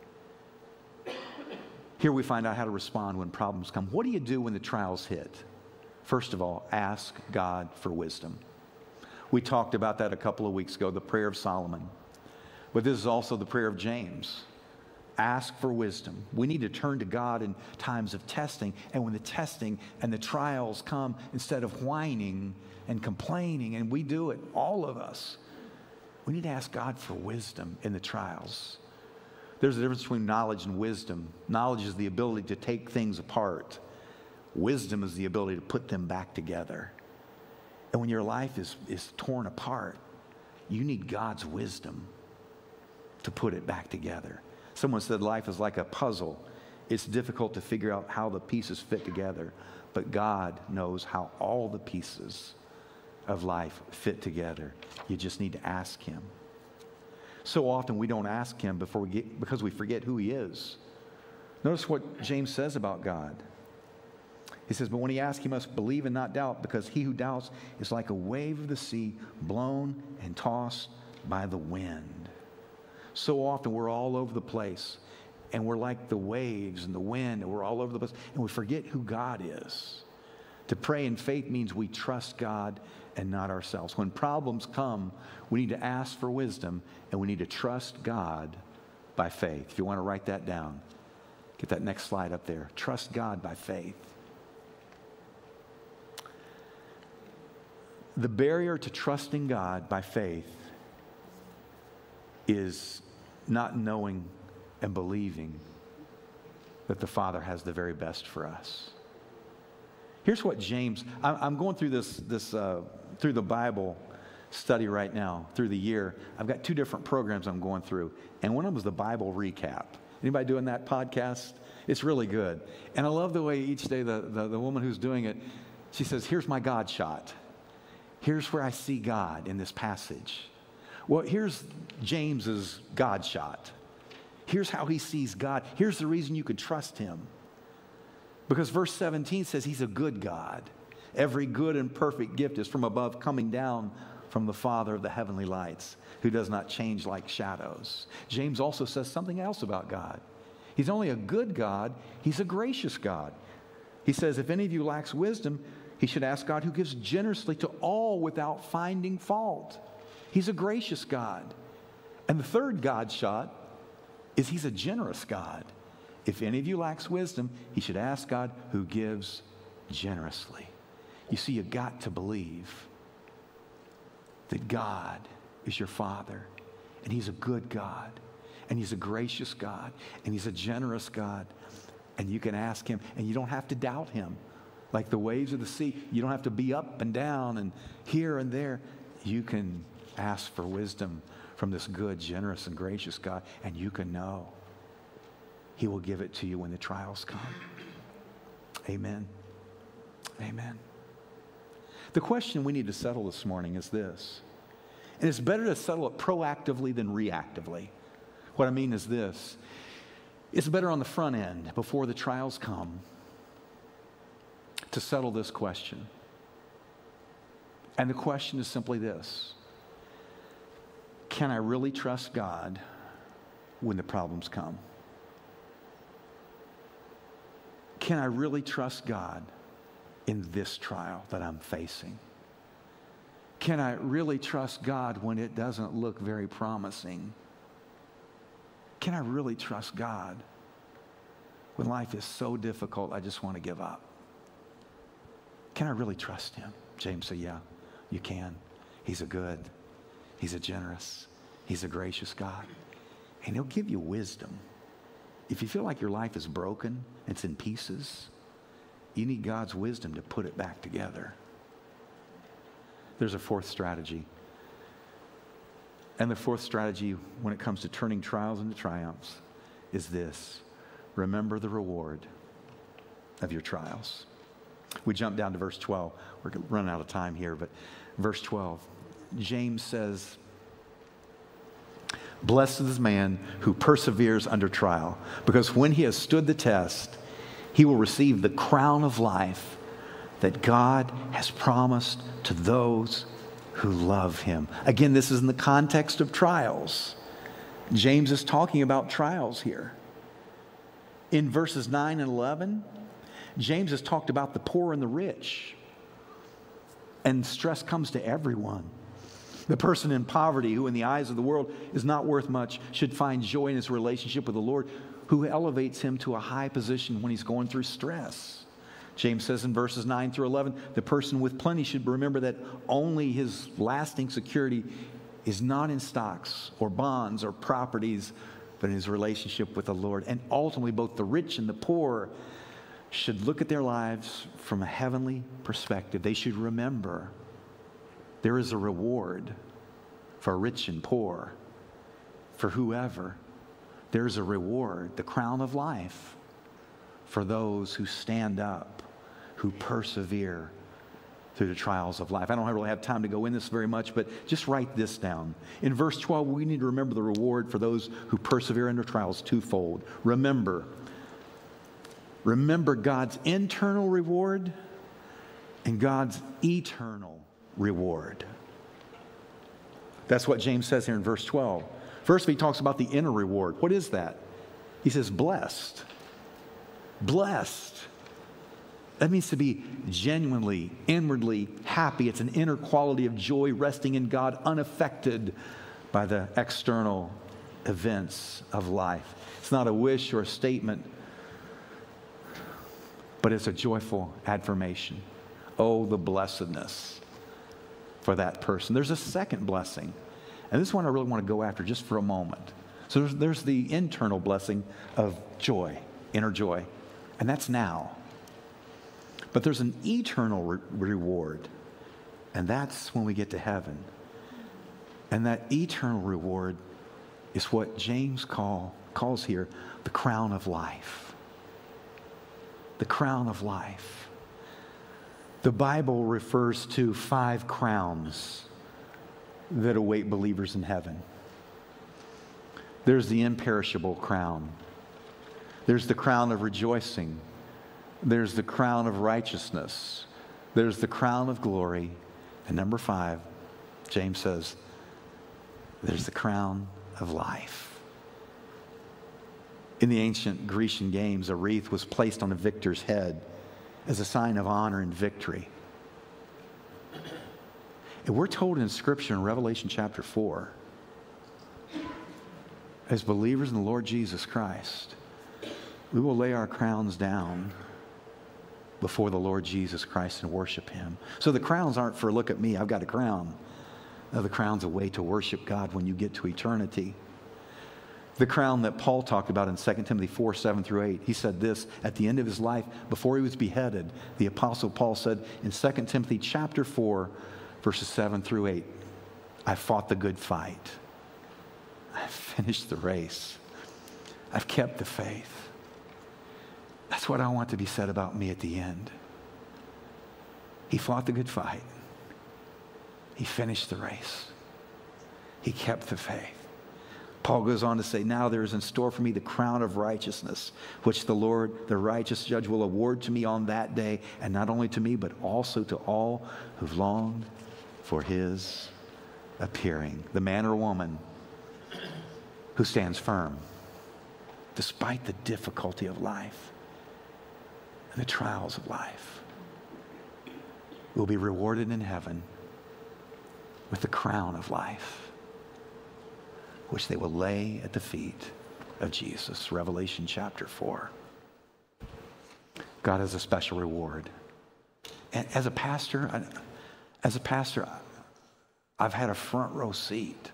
Here we find out how to respond when problems come. What do you do when the trials hit? First of all, ask God for wisdom. We talked about that a couple of weeks ago, the prayer of Solomon. But this is also the prayer of James. Ask for wisdom. We need to turn to God in times of testing. And when the testing and the trials come, instead of whining and complaining, and we do it, all of us, we need to ask God for wisdom in the trials. There's a difference between knowledge and wisdom. Knowledge is the ability to take things apart. Wisdom is the ability to put them back together. And when your life is torn apart, you need God's wisdom to put it back together. Someone said life is like a puzzle. It's difficult to figure out how the pieces fit together, but God knows how all the pieces of life fit together. You just need to ask Him. So often we don't ask Him because we forget who He is. Notice what James says about God. He says, but when he asks, he must believe and not doubt, because he who doubts is like a wave of the sea, blown and tossed by the wind. So often we're all over the place, and we're like the waves and the wind, and we're all over the place, and we forget who God is. To pray in faith means we trust God and not ourselves. When problems come, we need to ask for wisdom, and we need to trust God by faith. If you want to write that down, get that next slide up there. Trust God by faith. The barrier to trusting God by faith is not knowing and believing that the Father has the very best for us. Here's what James, I'm going through this through the Bible study right now, through the year. I've got 2 different programs I'm going through, and one of them is the Bible Recap. Anybody doing that podcast? It's really good. And I love the way each day the woman who's doing it, she says, here's my God shot. Here's where I see God in this passage. Well, here's James's God shot. Here's how he sees God. Here's the reason you can trust Him. Because verse 17 says He's a good God. Every good and perfect gift is from above, coming down from the Father of the heavenly lights, who does not change like shadows. James also says something else about God. He's only a good God, He's a gracious God. He says, if any of you lacks wisdom, he should ask God, who gives generously to all without finding fault. He's a gracious God. And the third God shot is He's a generous God. If any of you lacks wisdom, he should ask God, who gives generously. You see, you've got to believe that God is your Father, and He's a good God, and He's a gracious God, and He's a generous God. And you can ask Him, and you don't have to doubt Him. Like the waves of the sea, you don't have to be up and down and here and there. You can ask for wisdom from this good, generous, and gracious God, and you can know He will give it to you when the trials come. Amen. Amen. The question we need to settle this morning is this, and it's better to settle it proactively than reactively. What I mean is this: it's better on the front end, before the trials come, to settle this question. And the question is simply this: can I really trust God when the problems come? Can I really trust God in this trial that I'm facing? Can I really trust God when it doesn't look very promising? Can I really trust God when life is so difficult I just want to give up? Can I really trust Him? James said, yeah, you can. He's a good, He's a generous, He's a gracious God. And He'll give you wisdom. If you feel like your life is broken, it's in pieces, you need God's wisdom to put it back together. There's a fourth strategy. And the fourth strategy when it comes to turning trials into triumphs is this: remember the reward of your trials. We jump down to verse 12. We're running out of time here, but verse 12, James says, blessed is the man who perseveres under trial, because when he has stood the test, he will receive the crown of life that God has promised to those who love Him. Again, this is in the context of trials. James is talking about trials here. In verses 9 and 11, James has talked about the poor and the rich. And stress comes to everyone. The person in poverty, who in the eyes of the world is not worth much, should find joy in his relationship with the Lord, who elevates him to a high position when he's going through stress. James says in verses 9 through 11, the person with plenty should remember that only his lasting security is not in stocks or bonds or properties, but in his relationship with the Lord. And ultimately, both the rich and the poor should look at their lives from a heavenly perspective. They should remember there is a reward for rich and poor, for whoever. There's a reward, the crown of life, for those who stand up, who persevere through the trials of life. I don't really have time to go in this very much, but just write this down. In verse 12, we need to remember the reward for those who persevere under trials twofold. Remember God's internal reward and God's eternal reward. That's what James says here in verse 12. First, he talks about the inner reward. What is that? He says, blessed. Blessed. That means to be genuinely, inwardly happy. It's an inner quality of joy resting in God, unaffected by the external events of life. It's not a wish or a statement, but it's a joyful affirmation. Oh, the blessedness for that person. There's a second blessing, and this one I really want to go after just for a moment. So there's the internal blessing of joy, inner joy, and that's now. But there's an eternal reward, and that's when we get to heaven. And that eternal reward is what James calls here the crown of life. The crown of life. The Bible refers to 5 crowns that await believers in heaven. There's the imperishable crown. There's the crown of rejoicing. There's the crown of righteousness. There's the crown of glory. And number 5, James says, there's the crown of life. In the ancient Grecian games, a wreath was placed on a victor's head as a sign of honor and victory. And we're told in Scripture in Revelation chapter 4, as believers in the Lord Jesus Christ, we will lay our crowns down before the Lord Jesus Christ and worship Him. So the crowns aren't for, look at me, I've got a crown. No, the crown's a way to worship God when you get to eternity. The crown that Paul talked about in 2 Timothy 4, 7 through 8. He said this at the end of his life, before he was beheaded. The Apostle Paul said in 2 Timothy chapter 4, verses 7 through 8, I fought the good fight. I've finished the race. I've kept the faith. That's what I want to be said about me at the end. He fought the good fight. He finished the race. He kept the faith. Paul goes on to say, now there is in store for me the crown of righteousness, which the Lord, the righteous judge, will award to me on that day, and not only to me, but also to all who've longed for His appearing. The man or woman who stands firm despite the difficulty of life and the trials of life will be rewarded in heaven with the crown of life, which they will lay at the feet of Jesus. Revelation chapter 4. God has a special reward. And as a pastor, I've had a front row seat.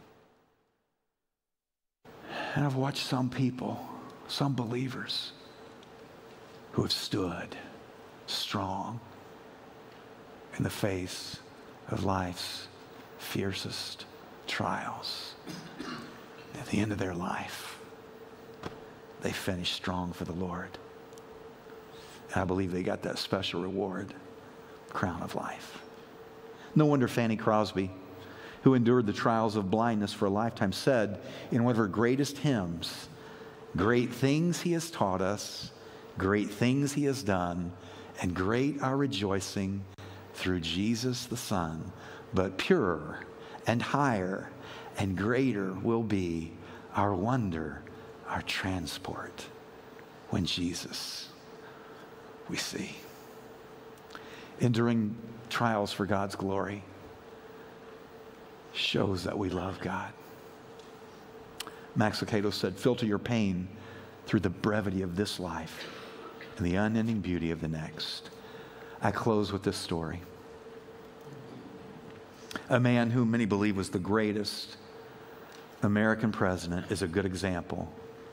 And I've watched some people, some believers, who have stood strong in the face of life's fiercest trials. At the end of their life, they finished strong for the Lord. And I believe they got that special reward, crown of life. No wonder Fanny Crosby, who endured the trials of blindness for a lifetime, said in one of her greatest hymns, great things He has taught us, great things He has done, and great our rejoicing through Jesus the Son, but purer and higher and greater will be our wonder, our transport, when Jesus we see. Enduring trials for God's glory shows that we love God. Max Lucado said, filter your pain through the brevity of this life and the unending beauty of the next. I close with this story. A man whom many believe was the greatest American president is a good example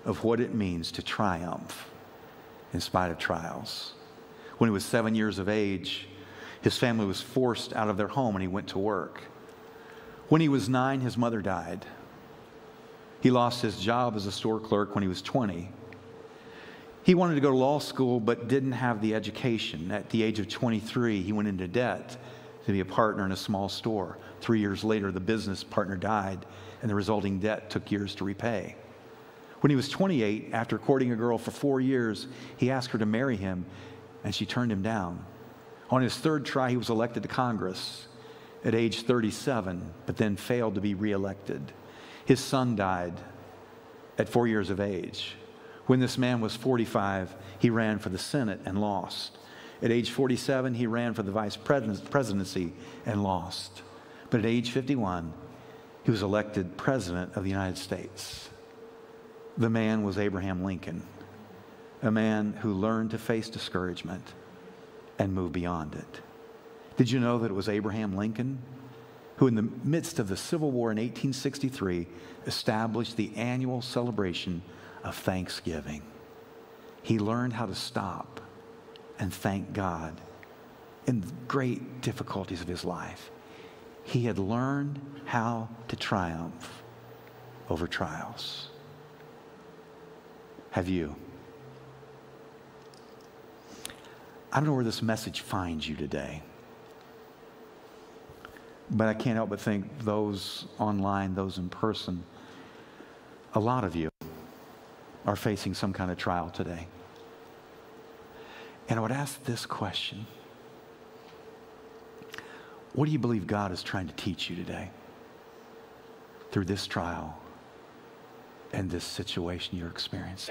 of what it means to triumph in spite of trials. When he was 7 years of age, his family was forced out of their home and he went to work. When he was 9, his mother died. He lost his job as a store clerk when he was 20. He wanted to go to law school but didn't have the education. At the age of 23, he went into debt to be a partner in a small store. 3 years later, the business partner died, and the resulting debt took years to repay. When he was 28, after courting a girl for 4 years, he asked her to marry him, and she turned him down. On his third try, he was elected to Congress at age 37, but then failed to be reelected. His son died at 4 years of age. When this man was 45, he ran for the Senate and lost. At age 47, he ran for the vice presidency and lost. But at age 51, he was elected president of the United States. The man was Abraham Lincoln, a man who learned to face discouragement and move beyond it. Did you know that it was Abraham Lincoln who, in the midst of the Civil War in 1863, established the annual celebration of Thanksgiving? He learned how to stop and thank God in the great difficulties of his life. He had learned how to triumph over trials. Have you? I don't know where this message finds you today, but I can't help but think those online, those in person, a lot of you are facing some kind of trial today. And I would ask this question: what do you believe God is trying to teach you today through this trial and this situation you're experiencing?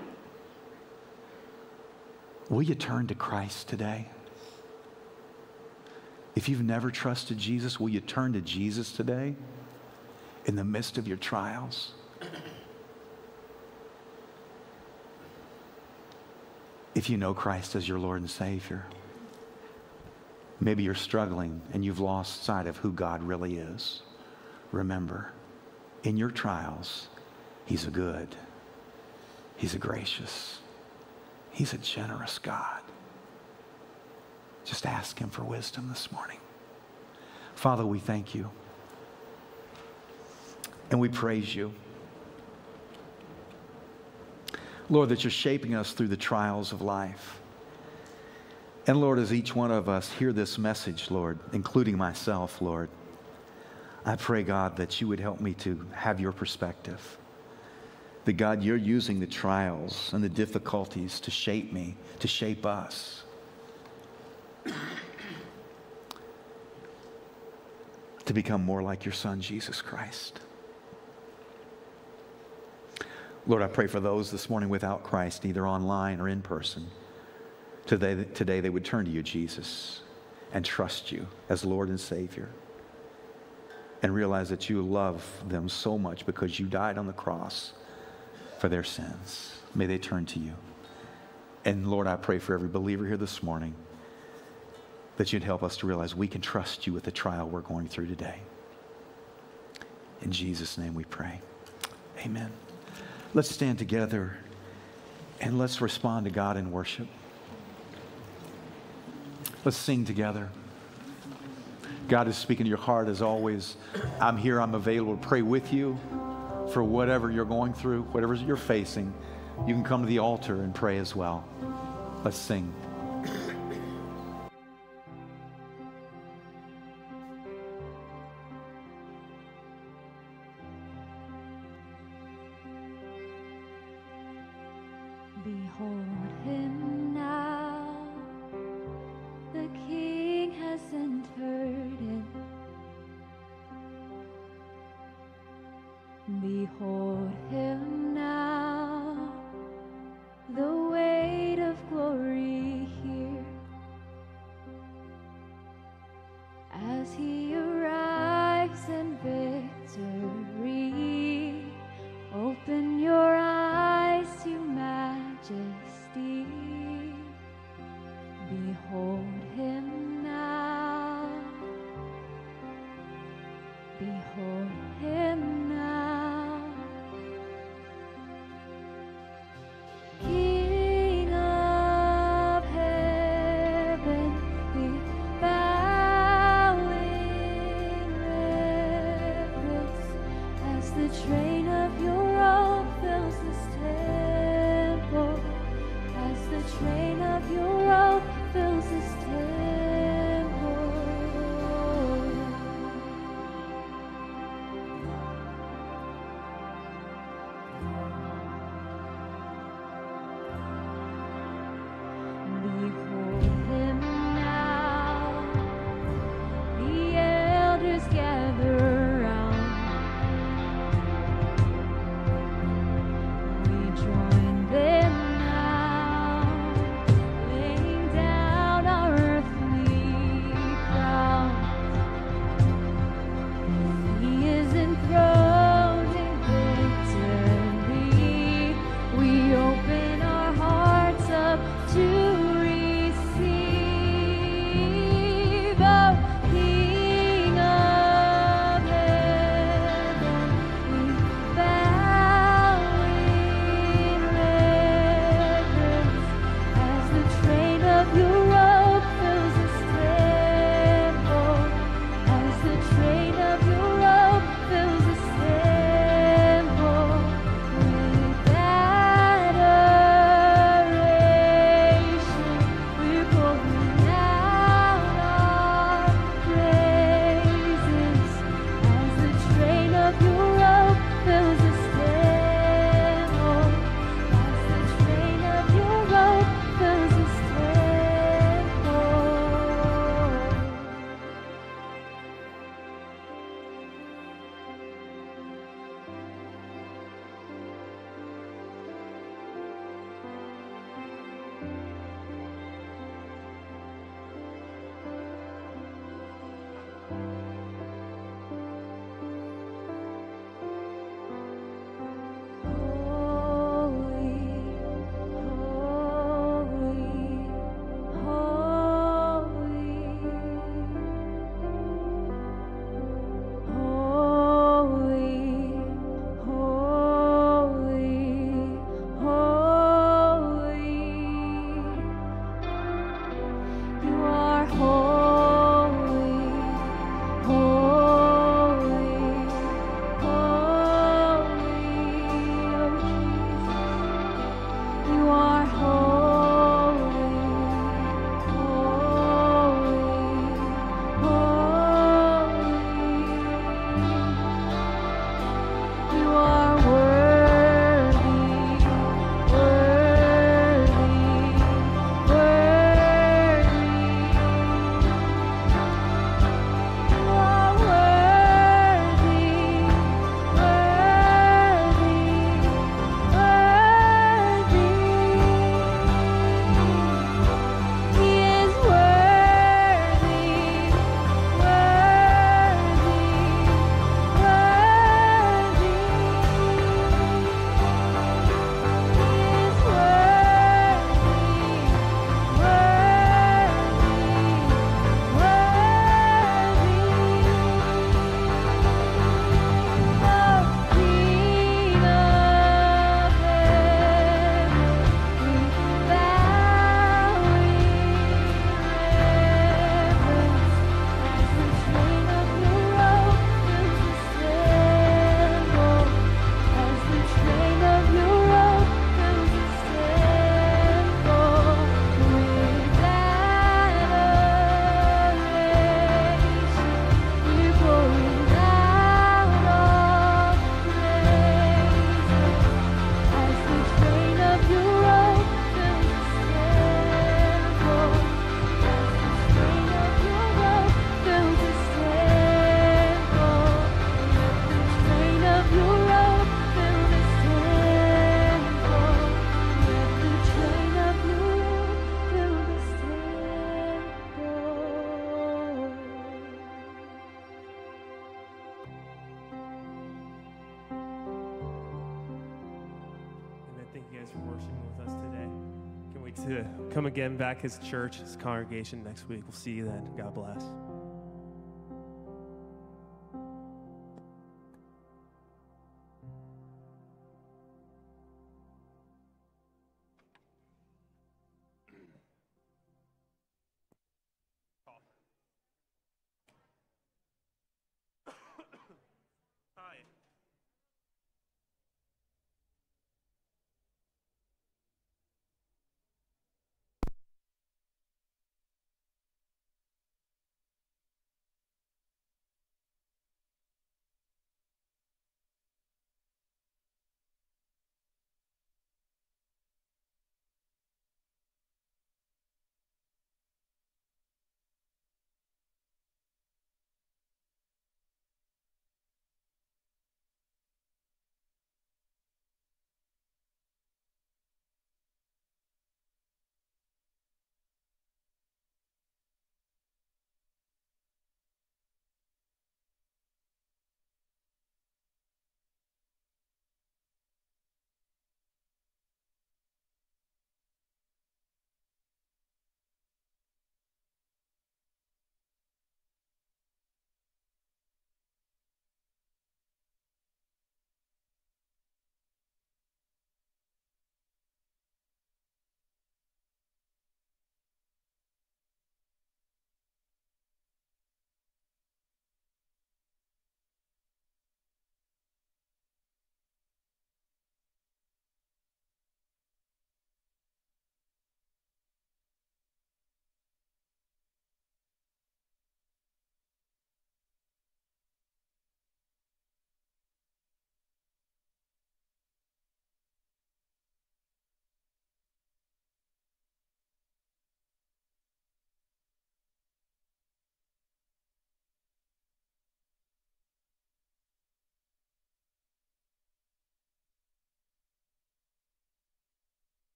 Will you turn to Christ today? If you've never trusted Jesus, will you turn to Jesus today in the midst of your trials? If you know Christ as your Lord and Savior, maybe you're struggling and you've lost sight of who God really is. Remember, in your trials, He's a good, He's a gracious, He's a generous God. Just ask Him for wisdom this morning. Father, we thank you and we praise you, Lord, that you're shaping us through the trials of life. And Lord, as each one of us hear this message, Lord, including myself, Lord, I pray, God, that you would help me to have your perspective. That, God, you're using the trials and the difficulties to shape me, to shape us. To become more like your Son, Jesus Christ. Lord, I pray for those this morning without Christ, either online or in person. Today they would turn to you, Jesus, and trust you as Lord and Savior, and realize that you love them so much because you died on the cross for their sins. May they turn to you. And Lord, I pray for every believer here this morning that you'd help us to realize we can trust you with the trial we're going through today. In Jesus' name we pray. Amen. Let's stand together and let's respond to God in worship. Let's sing together. God is speaking to your heart as always. I'm here, I'm available to pray with you for whatever you're going through, whatever you're facing. You can come to the altar and pray as well. Let's sing. Behold him now, the King has entered in. Behold him now, the weight of glory here, as he arrives in victory. Open your eyes to majesty. to come again back as church, as congregation next week. We'll see you then. God bless.